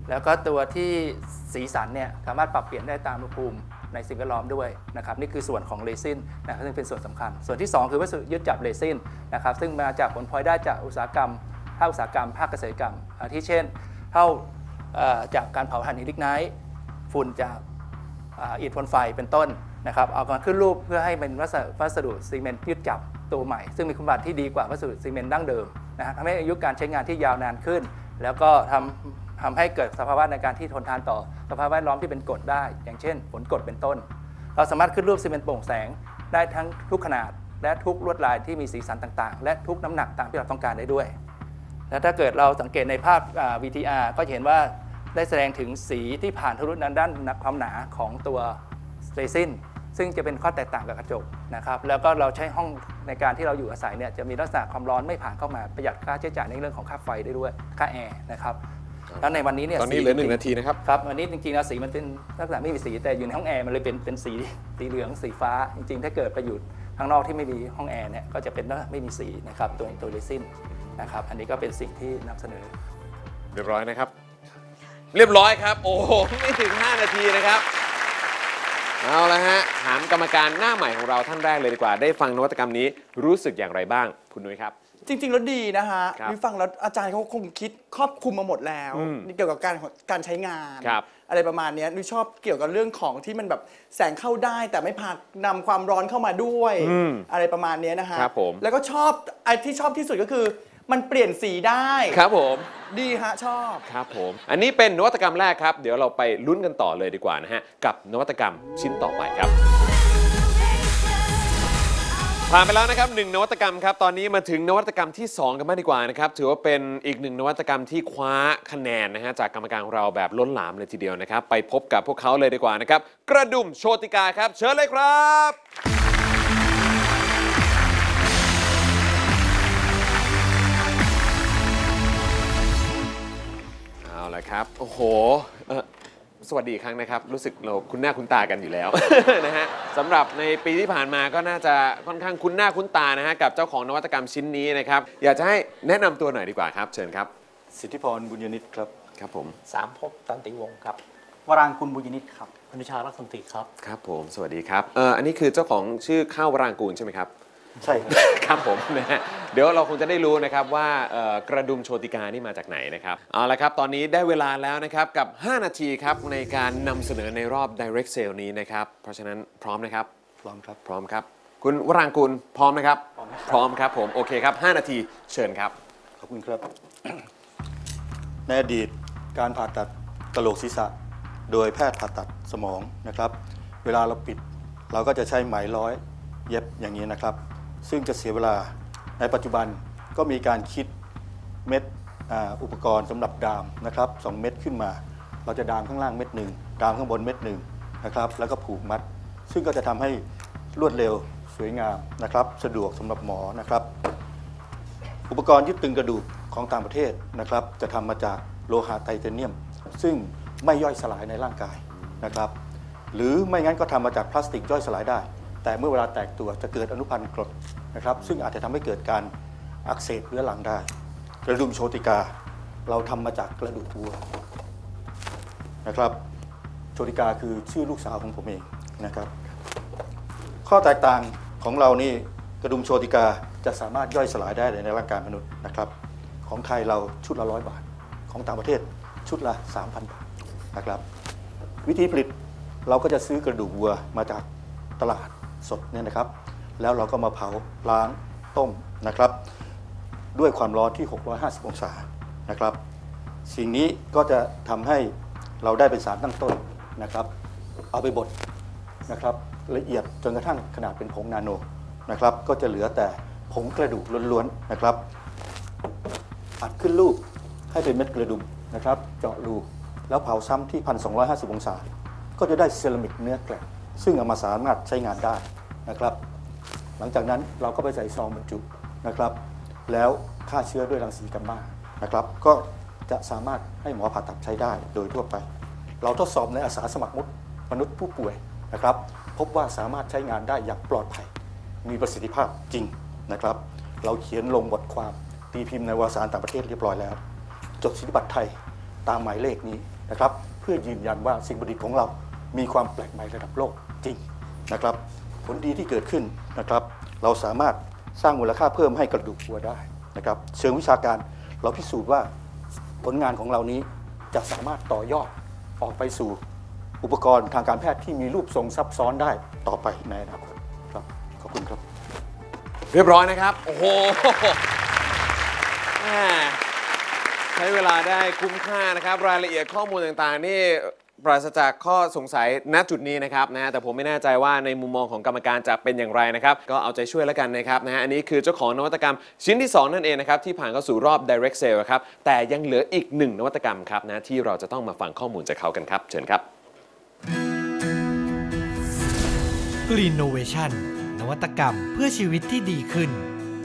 แล้วก็ตัวที่สีสันเนี่ยสามารถปรับเปลี่ยนได้ตามอุณหภูมิในสิ่งแวดล้อมด้วยนะครับนี่คือส่วนของเรซินนะครับซึ่งเป็นส่วนสำคัญส่วนที่2คือวัสดุยึดจับเรซินนะครับซึ่งมาจากผลพลอยได้จากอุตสาหกรรมภาคอุตสาหกรรมภาคเกษตรกรรมที่เช่นเท่าจากการเผาถ่านหินลิกไนท์ฝุ่นจากอิฐพ่นไฟเป็นต้นนะครับเอามาขึ้นรูปเพื่อให้เป็นวัสดุซีเมนต์ยึดจับตัวใหม่ซึ่งมีคุณสมบัติที่ดีกว่าวัสดุซีเมนต์ดั้งเดิมนะครับทำให้อายุการใช้งานที่ยาวนานขึ้นแล้วก็ทำให้เกิดสภาวะในการที่ทนทานต่อสภาพแวดล้อมที่เป็นกรดได้อย่างเช่นฝนกรดเป็นต้นเราสามารถขึ้นรูปซีเมนต์โปร่งแสงได้ทั้งทุกขนาดและทุกลวดลายที่มีสีสันต่างๆและทุกน้ำหนักตามที่เราต้องการได้ด้วยและถ้าเกิดเราสังเกตในภาพ VTR ก็จะเห็นว่าได้แสดงถึงสีที่ผ่านทะลุด้านความหนาของตัวเรซินซึ่งจะเป็นข้อแตกต่างกับกระจกนะครับแล้วก็เราใช้ห้องในการที่เราอยู่อาศัยเนี่ยจะมีลักษณะความร้อนไม่ผ่านเข้ามาประหยัดค่าใช้จ่ายในเรื่องของค่าไฟได้ด้วยค่าแอร์นะครับแล้วในวันนี้เนี่ยตอนนี้เหลือ1 นาทีนะครับครับวันนี้จริงๆแล้วสีมันเป็นลักษณะไม่มีสีแต่อยู่ในห้องแอร์มันเลยเป็นสีเหลืองสีฟ้าจริงๆถ้าเกิดไปอยู่ข้างนอกที่ไม่มีห้องแอร์เนี่ยก็จะเป็นไม่มีสีนะครับตัวเรซินนะครับอันนี้ก็เป็นสิ่งที่นำเสนอเรียบร้อยนะครับเรียบร้อยครับโอ้โหไม่ถึง5 นาทีนะครับเอาละฮะถามกรรมการหน้าใหม่ของเราท่านแรกเลยดีกว่าได้ฟังนวัตกรรมนี้รู้สึกอย่างไรบ้างคุณนุ้ยครับจริงๆแล้วดีนะฮะนี่ฟังแล้วอาจารย์เขาคงคิดครอบคลุมมาหมดแล้วนี่เกี่ยวกับการใช้งานอะไรประมาณนี้นุ้ยชอบเกี่ยวกับเรื่องของที่มันแบบแสงเข้าได้แต่ไม่พานำความร้อนเข้ามาด้วยอะไรประมาณนี้นะฮะแล้วก็ชอบไอ้ที่ชอบที่สุดก็คือมันเปลี่ยนสีได้ครับผมดีฮะชอบครับผมอันนี้เป็นนวัตกรรมแรกครับเดี๋ยวเราไปลุ้นกันต่อเลยดีกว่านะฮะกับนวัตกรรมชิ้นต่อไปครับผ่านไปแล้วนะครับ1 นวัตกรรมครับตอนนี้มาถึงนวัตกรรมที่2กันบ้างดีกว่านะครับถือว่าเป็นอีก1 นวัตกรรมที่คว้าคะแนนนะฮะจากกรรมการของเราแบบล้นหลามเลยทีเดียวนะครับไปพบกับพวกเขาเลยดีกว่านะครับกระดุมโชติกาครับเชิญเลยครับเอาละครับโอ้โหสวัสดีอีกครั้งนะครับรู้สึกเราคุ้นหน้าคุ้นตากันอยู่แล้ว นะฮะสำหรับในปีที่ผ่านมาก็น่าจะค่อนข้างคุ้นหน้าคุ้นตานะฮะกับเจ้าของนวัตกรรมชิ้นนี้นะครับอยากจะให้แนะนำตัวหน่อยดีกว่าครับเชิญครับสิทธิพรบุญยนิตครับครับผมสามภพตันติวงศ์ครับวรางกุลบุญยนิตครับอนุชารักสันติครับครับผมสวัสดีครับอันนี้คือเจ้าของชื่อข้าววรางกูลใช่ไหมครับใช่ครับครับผมนะฮะเดี๋ยวเราคงจะได้รู้นะครับว่ากระดุมโชติกานี่มาจากไหนนะครับเอาละครับตอนนี้ได้เวลาแล้วนะครับกับ5 นาทีครับในการนำเสนอในรอบ Direct Sale นี้นะครับเพราะฉะนั้นพร้อมนะครับพร้อมครับพร้อมครับคุณวรางกูลพร้อมนะครับพร้อมครับผมโอเคครับ5 นาทีเชิญครับขอบคุณครับ ในอดีตการผ่าตัดกะโหลกศีรษะโดยแพทย์ผ่าตัดสมองนะครับเวลาเราปิดเราก็จะใช้ไหมร้อยเย็บอย่างนี้นะครับซึ่งจะเสียเวลาในปัจจุบันก็มีการคิดเม็ดอุปกรณ์สำหรับดามนะครับ2 เม็ดขึ้นมาเราจะดามข้างล่างเม็ดหนึ่งดามข้างบนเม็ดหนึ่งนะครับแล้วก็ผูกมัดซึ่งก็จะทำให้รวดเร็วสวยงามนะครับสะดวกสำหรับหมอนะครับอุปกรณ์ยึดตึงกระดูกของต่างประเทศนะครับจะทำมาจากโลหะไทเทเนียมซึ่งไม่ย่อยสลายในร่างกายนะครับหรือไม่งั้นก็ทำมาจากพลาสติกย่อยสลายได้แต่เมื่อเวลาแตกตัวจะเกิดอนุพันธ์กรดนะครับซึ่งอาจจะทำให้เกิดการอักเสบเรื้อรังได้กระดุมโชติกาเราทำมาจากกระดูกวัวนะครับโชติกาคือชื่อลูกสาวของผมเองนะครับข้อแตกต่างของเรานี่กระดุมโชติกาจะสามารถย่อยสลายได้ในร่างกายมนุษย์นะครับของไทยเราชุดละ100 บาทของต่างประเทศชุดละ 3,000 บาทนะครับวิธีผลิตเราก็จะซื้อกระดูกวัวมาจากตลาดสดเนี่ยนะครับแล้วเราก็มาเผาล้างต้มนะครับด้วยความร้อนที่650 องศานะครับสิ่งนี้ก็จะทำให้เราได้เป็นสารตั้งต้นนะครับเอาไปบดนะครับละเอียดจนกระทั่งขนาดเป็นผงนาโนนะครับก็จะเหลือแต่ผงกระดูกล้วนๆนะครับอัดขึ้นรูปให้เป็นเม็ดกระดุมนะครับเจาะรูแล้วเผาซ้ำที่ 1,250 องศาก็จะได้เซรามิกเนื้อแกร่งซึ่งเอามาสามารถใช้งานได้นะครับหลังจากนั้นเราก็ไปใส่ซองบรรจุนะครับแล้วฆ่าเชื้อด้วยรังสีกัมมานะครับก็จะสามารถให้หมอผ่าตัดใช้ได้โดยทั่วไปเราทดสอบในอาสาสมัครมนุษย์ผู้ป่วยนะครับพบว่าสามารถใช้งานได้อย่างปลอดภัยมีประสิทธิภาพจริงนะครับเราเขียนลงบทความตีพิมพ์ในวารสารต่างประเทศเรียบร้อยแล้วจดสิทธิบัตรไทยตามหมายเลขนี้นะครับเพื่อยืนยันว่าสิ่งประดิษฐ์ของเรามีความแปลกใหม่ระดับโลกจริงนะครับผลดีที่เกิดขึ้นนะครับเราสามารถสร้างมูลค่าเพิ่มให้กระดูกวัวได้นะครับเชิงวิชาการเราพิสูจน์ว่าผลงานของเรานี้จะสามารถต่อยอดออกไปสู่อุปกรณ์ทางการแพทย์ที่มีรูปทรงซับซ้อนได้ต่อไปในอนาคตครับขอบคุณครับเรียบร้อยนะครับโอ้โหใช้เวลาได้คุ้มค่านะครับรายละเอียดข้อมูลต่างๆนี่ปราศจากข้อสงสัยณจุดนี้นะครับแต่ผมไม่แน่ใจว่าในมุมมองของกรรมการจะเป็นอย่างไรนะครับก็เอาใจช่วยแล้วกันนะครับอันนี้คือเจ้าของนวัตกรรมชิ้นที่2นั่นเองนะครับที่ผ่านเข้าสู่รอบ Direct Sale ครับแต่ยังเหลืออีก1นวัตกรรมครับที่เราจะต้องมาฟังข้อมูลจากเขากันครับเชิญครับ Greennovation นวัตกรรมเพื่อชีวิตที่ดีขึ้น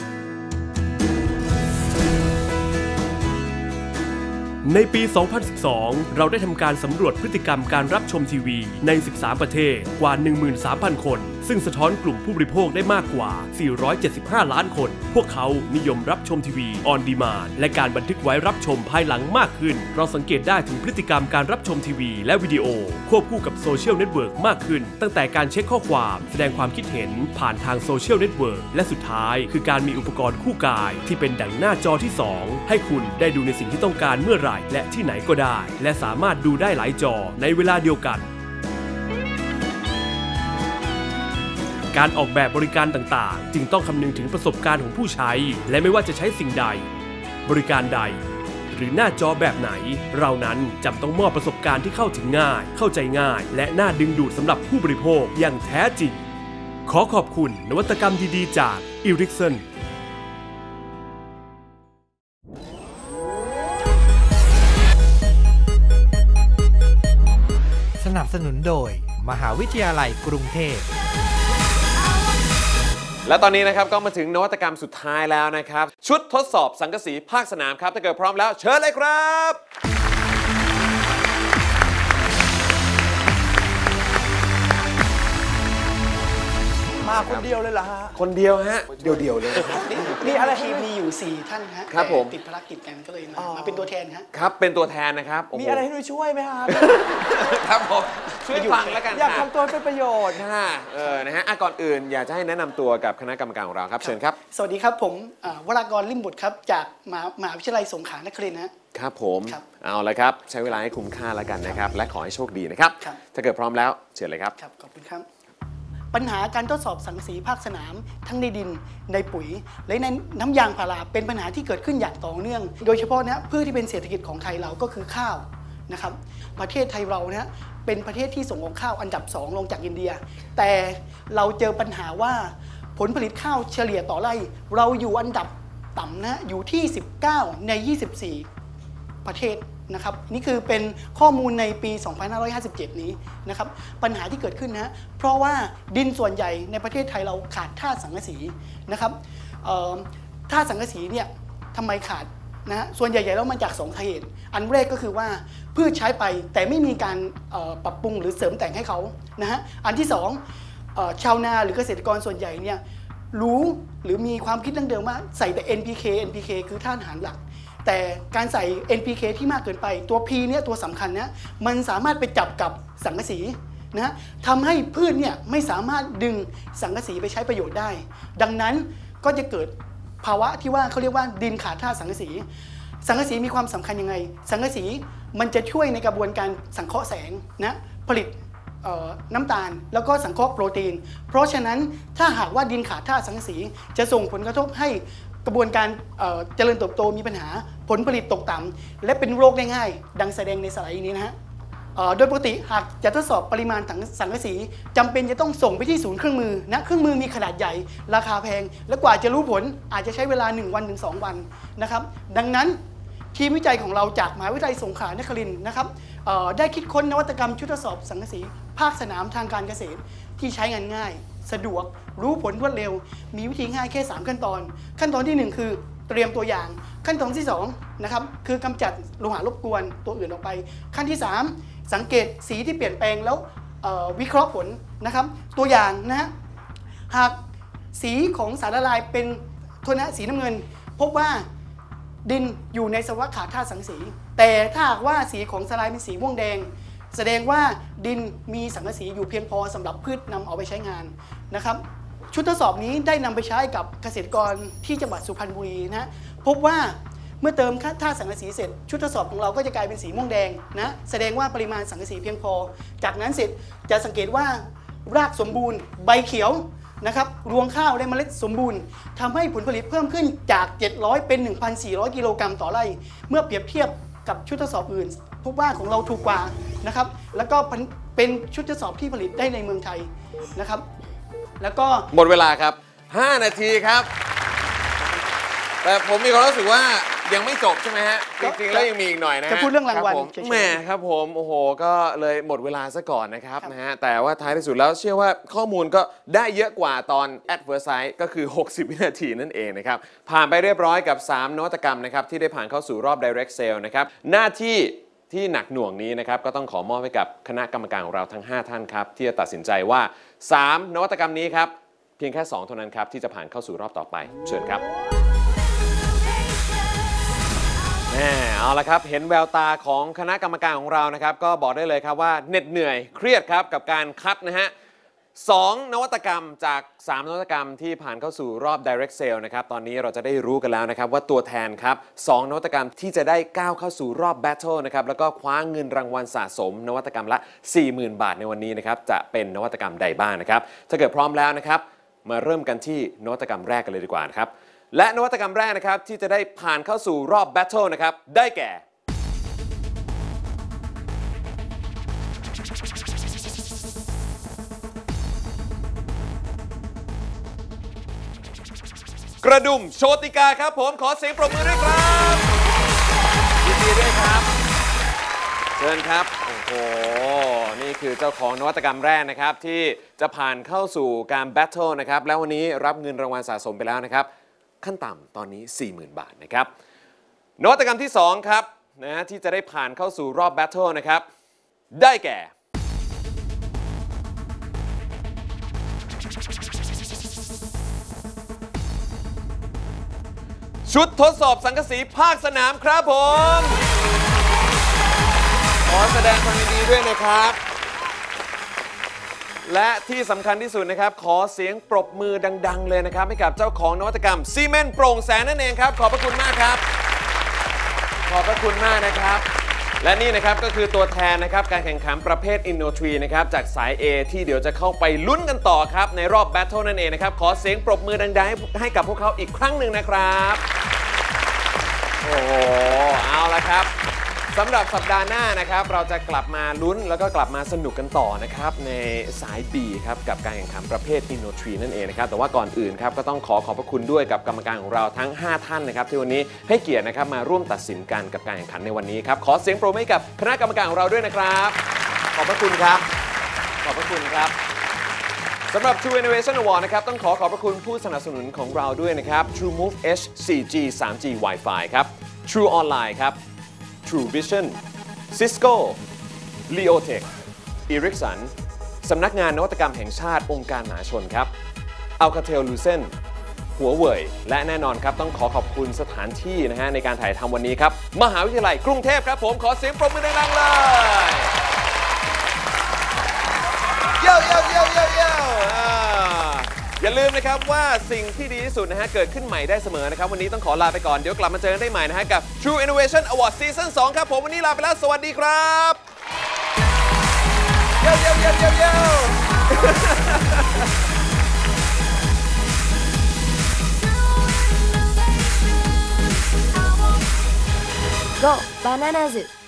ในปี 2012 เราได้ทำการสำรวจพฤติกรรมการรับชมทีวีใน 13 ประเทศกว่า 13,000 คน ซึ่งสะท้อนกลุ่มผู้บริโภคได้มากกว่า 475 ล้านคน พวกเขานิยมรับชมทีวีออนดีมานด์และการบันทึกไว้รับชมภายหลังมากขึ้น เราสังเกตได้ถึงพฤติกรรมการรับชมทีวีและวิดีโอควบคู่กับโซเชียลเน็ตเวิร์กมากขึ้นตั้งแต่การเช็คข้อความแสดงความคิดเห็นผ่านทางโซเชียลเน็ตเวิร์กและสุดท้ายคือการมีอุปกรณ์คู่กายที่เป็นดั่งหน้าจอที่ 2 ให้คุณได้ดูในสิ่งที่ต้องการเมื่อไหร่และที่ไหนก็ได้และสามารถดูได้หลายจอในเวลาเดียวกันการออกแบบบริการต่างๆจึงต้องคำนึงถึงประสบการณ์ของผู้ใช้และไม่ว่าจะใช้สิ่งใดบริการใดหรือหน้าจอแบบไหนเรานั้นจำต้องมอบประสบการณ์ที่เข้าถึงง่ายเข้าใจง่ายและน่าดึงดูดสำหรับผู้บริโภคอย่างแท้จริงขอขอบคุณนวัตกรรมดีๆจาก Ericsson สนับสนุนโดยมหาวิทยาลัยกรุงเทพและตอนนี้นะครับก็มาถึงนวัตกรรมสุดท้ายแล้วนะครับชุดทดสอบสังกะสีภาคสนามครับถ้าเกิดพร้อมแล้วเชิญเลยครับมาคนเดียวเลยเหรอฮะคนเดียวฮะเดียวเลยนี่อะไรทีมมีอยู่4ท่านฮะครับผมติดภารกิจกันก็เลยมาเป็นตัวแทนฮะครับเป็นตัวแทนนะครับมีอะไรให้หนูช่วยไหมครับครับผมช่วยฟังแล้วกันอยากทำตัวเป็นประโยชน์นะฮะก่อนอื่นอยากจะให้แนะนำตัวกับคณะกรรมการของเราครับเชิญครับสวัสดีครับผมวรากรลิ่มบุตรครับจากมหาวิทยาลัยสงขลานครินทร์ครับผมเอาละครับใช้เวลาให้คุ้มค่าแล้วกันนะครับและขอให้โชคดีนะครับถ้าเกิดพร้อมแล้วเชิญเลยครับขอบคุณครับปัญหาการทดสอบสังกะสีภาคสนามทั้งในดินในปุ๋ยและในน้ำยางพาราเป็นปัญหาที่เกิดขึ้นอย่างต่อเนื่องโดยเฉพาะนะพืชที่เป็นเศรษฐกิจของไทยเราก็คือข้าวนะครับประเทศไทยเรานะเป็นประเทศที่ส่งออกข้าวอันดับ2รองจากอินเดียแต่เราเจอปัญหาว่าผลผลิตข้าวเฉลี่ยต่อไร่เราอยู่อันดับต่ำนะอยู่ที่19ใน24ประเทศนะครับนี่คือเป็นข้อมูลในปี 2557 นี้นะครับปัญหาที่เกิดขึ้นนะเพราะว่าดินส่วนใหญ่ในประเทศไทยเราขาดธาตุสังกะสีนะครับธาตุสังกะสีเนี่ยทำไมขาดนะส่วนใหญ่ๆแล้วมาจาก2สาเหตุอันแรกก็คือว่าพืชใช้ไปแต่ไม่มีการปรับปรุงหรือเสริมแต่งให้เขานะฮะอันที่2ชาวนาหรือเกษตรกรส่วนใหญ่เนี่ยรู้หรือมีความคิดดั้งเดิมว่าใส่แต่ NPK คือธาตุอาหารหลักแต่การใส่ NPK ที่มากเกินไปตัว P เนี่ยตัวสำคัญนะมันสามารถไปจับกับสังกะสีนะทำให้พืชเนี่ยไม่สามารถดึงสังกะสีไปใช้ประโยชน์ได้ดังนั้นก็จะเกิดภาวะที่ว่าเขาเรียกว่าดินขาดธาตุสังกะสีสังกะสีมีความสำคัญยังไงสังกะสีมันจะช่วยในกระบวนการสังเคราะห์แสงนะผลิตน้ำตาลแล้วก็สังเคราะห์โปรตีนเพราะฉะนั้นถ้าหากว่าดินขาดธาตุสังกะสีจะส่งผลกระทบให้กระบวนการเจริญเติบโตมีปัญหาผลผลิตตกต่ำและเป็นโรคได้ง่ายดังแสดงในสไลด์นี้นะฮะโดยปกติหากจะทดสอบปริมาณสังกะสีจำเป็นจะต้องส่งไปที่ศูนย์เครื่องมือนะเครื่องมือมีขนาดใหญ่ราคาแพงและกว่าจะรู้ผลอาจจะใช้เวลา1 วันถึง 2 วันนะครับดังนั้นทีมวิจัยของเราจากมหาวิทยาลัยสงขลานครินทร์นะครับได้คิดค้นนวัตกรรมชุดทดสอบสังกะสีภาคสนามทางการเกษตรที่ใช้งานง่ายสะดวกรู้ผลรวดเร็วมีวิธีง่ายแค่3ขั้นตอนขั้นตอนที่1คือเตรียมตัวอย่างขั้นตอนที่2นะครับคือกำจัดโลหะรบกวนตัวอื่นออกไปขั้นที่3สังเกตสีที่เปลี่ยนแปลงแล้ววิเคราะห์ผลนะครับตัวอย่างนะฮะหากสีของสารละลายเป็นโทนสีน้ำเงินพบว่าดินอยู่ในสภาวะขาดธาตุสังกะสีแต่ถ้าหากว่าสีของสไลด์เป็นสีม่วงแดงแสดงว่าดินมีสังกะสีอยู่เพียงพอสำหรับพืชนำเอาไปใช้งานนะครับชุดทดสอบนี้ได้นำไปใช้กับเกษตรกรที่จังหวัดสุพรรณบุรีนะพบว่าเมื่อเติมธาตุสังกะสีเสร็จชุดทดสอบของเราก็จะกลายเป็นสีม่วงแดงนะแสดงว่าปริมาณสังกะสีเพียงพอจากนั้นเสร็จจะสังเกตว่ารากสมบูรณ์ใบเขียวนะครับรวงข้าวและเมล็ดสมบูรณ์ทำให้ผลผลิตเพิ่มขึ้นจาก700เป็น 1,400 กิโลกรัมต่อไร่เมื่อเปรียบเทียบกับชุดทดสอบอื่นพบว่าของเราถูกกว่านะครับแล้วก็เป็นชุดทดสอบที่ผลิตได้ในเมืองไทยนะครับแล้วก็หมดเวลาครับ5 นาทีครับแต่ผมมีความรู้สึกว่ายังไม่จบใช่ไหมฮะจริงๆแล้วยังมีอีกหน่อยนะฮะจะพูดเรื่องรางวัลแหมครับผมโอ้โหก็เลยหมดเวลาซะก่อนนะครับนะฮะแต่ว่าท้ายที่สุดแล้วเชื่อว่าข้อมูลก็ได้เยอะกว่าตอน Adverse Sight ก็คือ60 วินาทีนั่นเองนะครับผ่านไปเรียบร้อยกับ3นวัตกรรมนะครับที่ได้ผ่านเข้าสู่รอบ Direct Sale นะครับหน้าที่ที่หนักหน่วงนี้นะครับก็ต้องขอมอบให้กับคณะกรรมการของเราทั้ง5ท่านครับที่จะตัดสินใจว่า3นวัตกรรมนี้ครับเพียงแค่2เท่านั้นครับที่จะผ่านเข้าสู่รอบต่อไปเชิญครับเอาละครับเห็นแววตาของคณะกรรมการของเรานะครับก็บอกได้เลยครับว่าเหน็ดเหนื่อยเครียดครับกับการคัดนะฮะ2นวัตกรรมจาก3นวัตกรรมที่ผ่านเข้าสู่รอบ Direct Sale นะครับตอนนี้เราจะได้รู้กันแล้วนะครับว่าตัวแทนครับ2นวัตกรรมที่จะได้ก้าวเข้าสู่รอบ Battle นะครับแล้วก็คว้าเงินรางวัลสะสมนวัตกรรมละ 40,000 บาทในวันนี้นะครับจะเป็นนวัตกรรมใดบ้างนะครับถ้าเกิดพร้อมแล้วนะครับมาเริ่มกันที่นวัตกรรมแรกกันเลยดีกว่านะครับและนวัตกรรมแรกนะครับที่จะได้ผ่านเข้าสู่รอบ Battle นะครับได้แก่กระดุมโชติกาครับผมขอเสียงปรบมือด้วยครับยินดีด้วยครับเชิญครับโอ้โหนี่คือเจ้าของนวัตกรรมแรกนะครับที่จะผ่านเข้าสู่การ Battle นะครับแล้ววันนี้รับเงินรางวัลสะสมไปแล้วนะครับขั้นต่ำตอนนี้ 40,000 บาทนะครับนวัตกรรมที่2ครับนะที่จะได้ผ่านเข้าสู่รอบ Battle นะครับได้แก่ชุดทดสอบสังกะสีภาคสนามครับผมขอแสดงความยินดีด้วยนะครับและที่สำคัญที่สุดนะครับขอเสียงปรบมือดังๆเลยนะครับให้กับเจ้าของนวัตกรรมซีเมนต์โปร่งแสงนั่นเองครับขอบพระคุณมากครับขอบพระคุณมากนะครับและนี่นะครับก็คือตัวแทนนะครับการแข่งขันประเภท Inno3 นะครับจากสาย A ที่เดี๋ยวจะเข้าไปลุ้นกันต่อครับในรอบ Battle นั่นเองนะครับขอเสียงปรบมือดังๆให้กับพวกเขาอีกครั้งหนึ่งนะครับโอ้โหเอาละครับสำหรับสัปดาห์หน้านะครับเราจะกลับมาลุ้นแล้วก็กลับมาสนุกกันต่อนะครับในสาย B ครับกับการแข่งขันประเภท Inno3 นั่นเองนะครับแต่ว่าก่อนอื่นครับก็ต้องขอบพระคุณด้วยกับกรรมการของเราทั้ง5ท่านนะครับที่วันนี้ให้เกียรตินะครับมาร่วมตัดสินกันกับการแข่งขันในวันนี้ครับขอเสียงปรบมือให้กับคณะกรรมการของเราด้วยนะครับขอบพระคุณครับขอบพระคุณครับสำหรับ True Innovation Award นะครับต้องขอบพระคุณผู้สนับสนุนของเราด้วยนะครับ True Move H 4G 3G Wi-Fi ครับ True Online ครับTrue Vision Cisco Leotech Ericsson สำนักงานนวัตกรรมแห่งชาติองค์การมหาชนครับ Alcatel-Lucent หัวเว่ยและแน่นอนครับต้องขอบคุณสถานที่นะฮะในการถ่ายทำวันนี้ครับมหาวิทยาลัยกรุงเทพครับผมขอเสียงปรบมือดังๆเลยเย้อย่าลืมนะครับว่าสิ่งที่ดีที่สุดนะฮะเกิดขึ้นใหม่ได้เสมอนะครับวันนี้ต้องขอลาไปก่อนเดี๋ยวกลับมาเจอกันได้ใหม่นะฮะกับ True Innovation Award Season 2 ครับผมวันนี้ลาไปแล้วสวัสดีครับ Go Bananas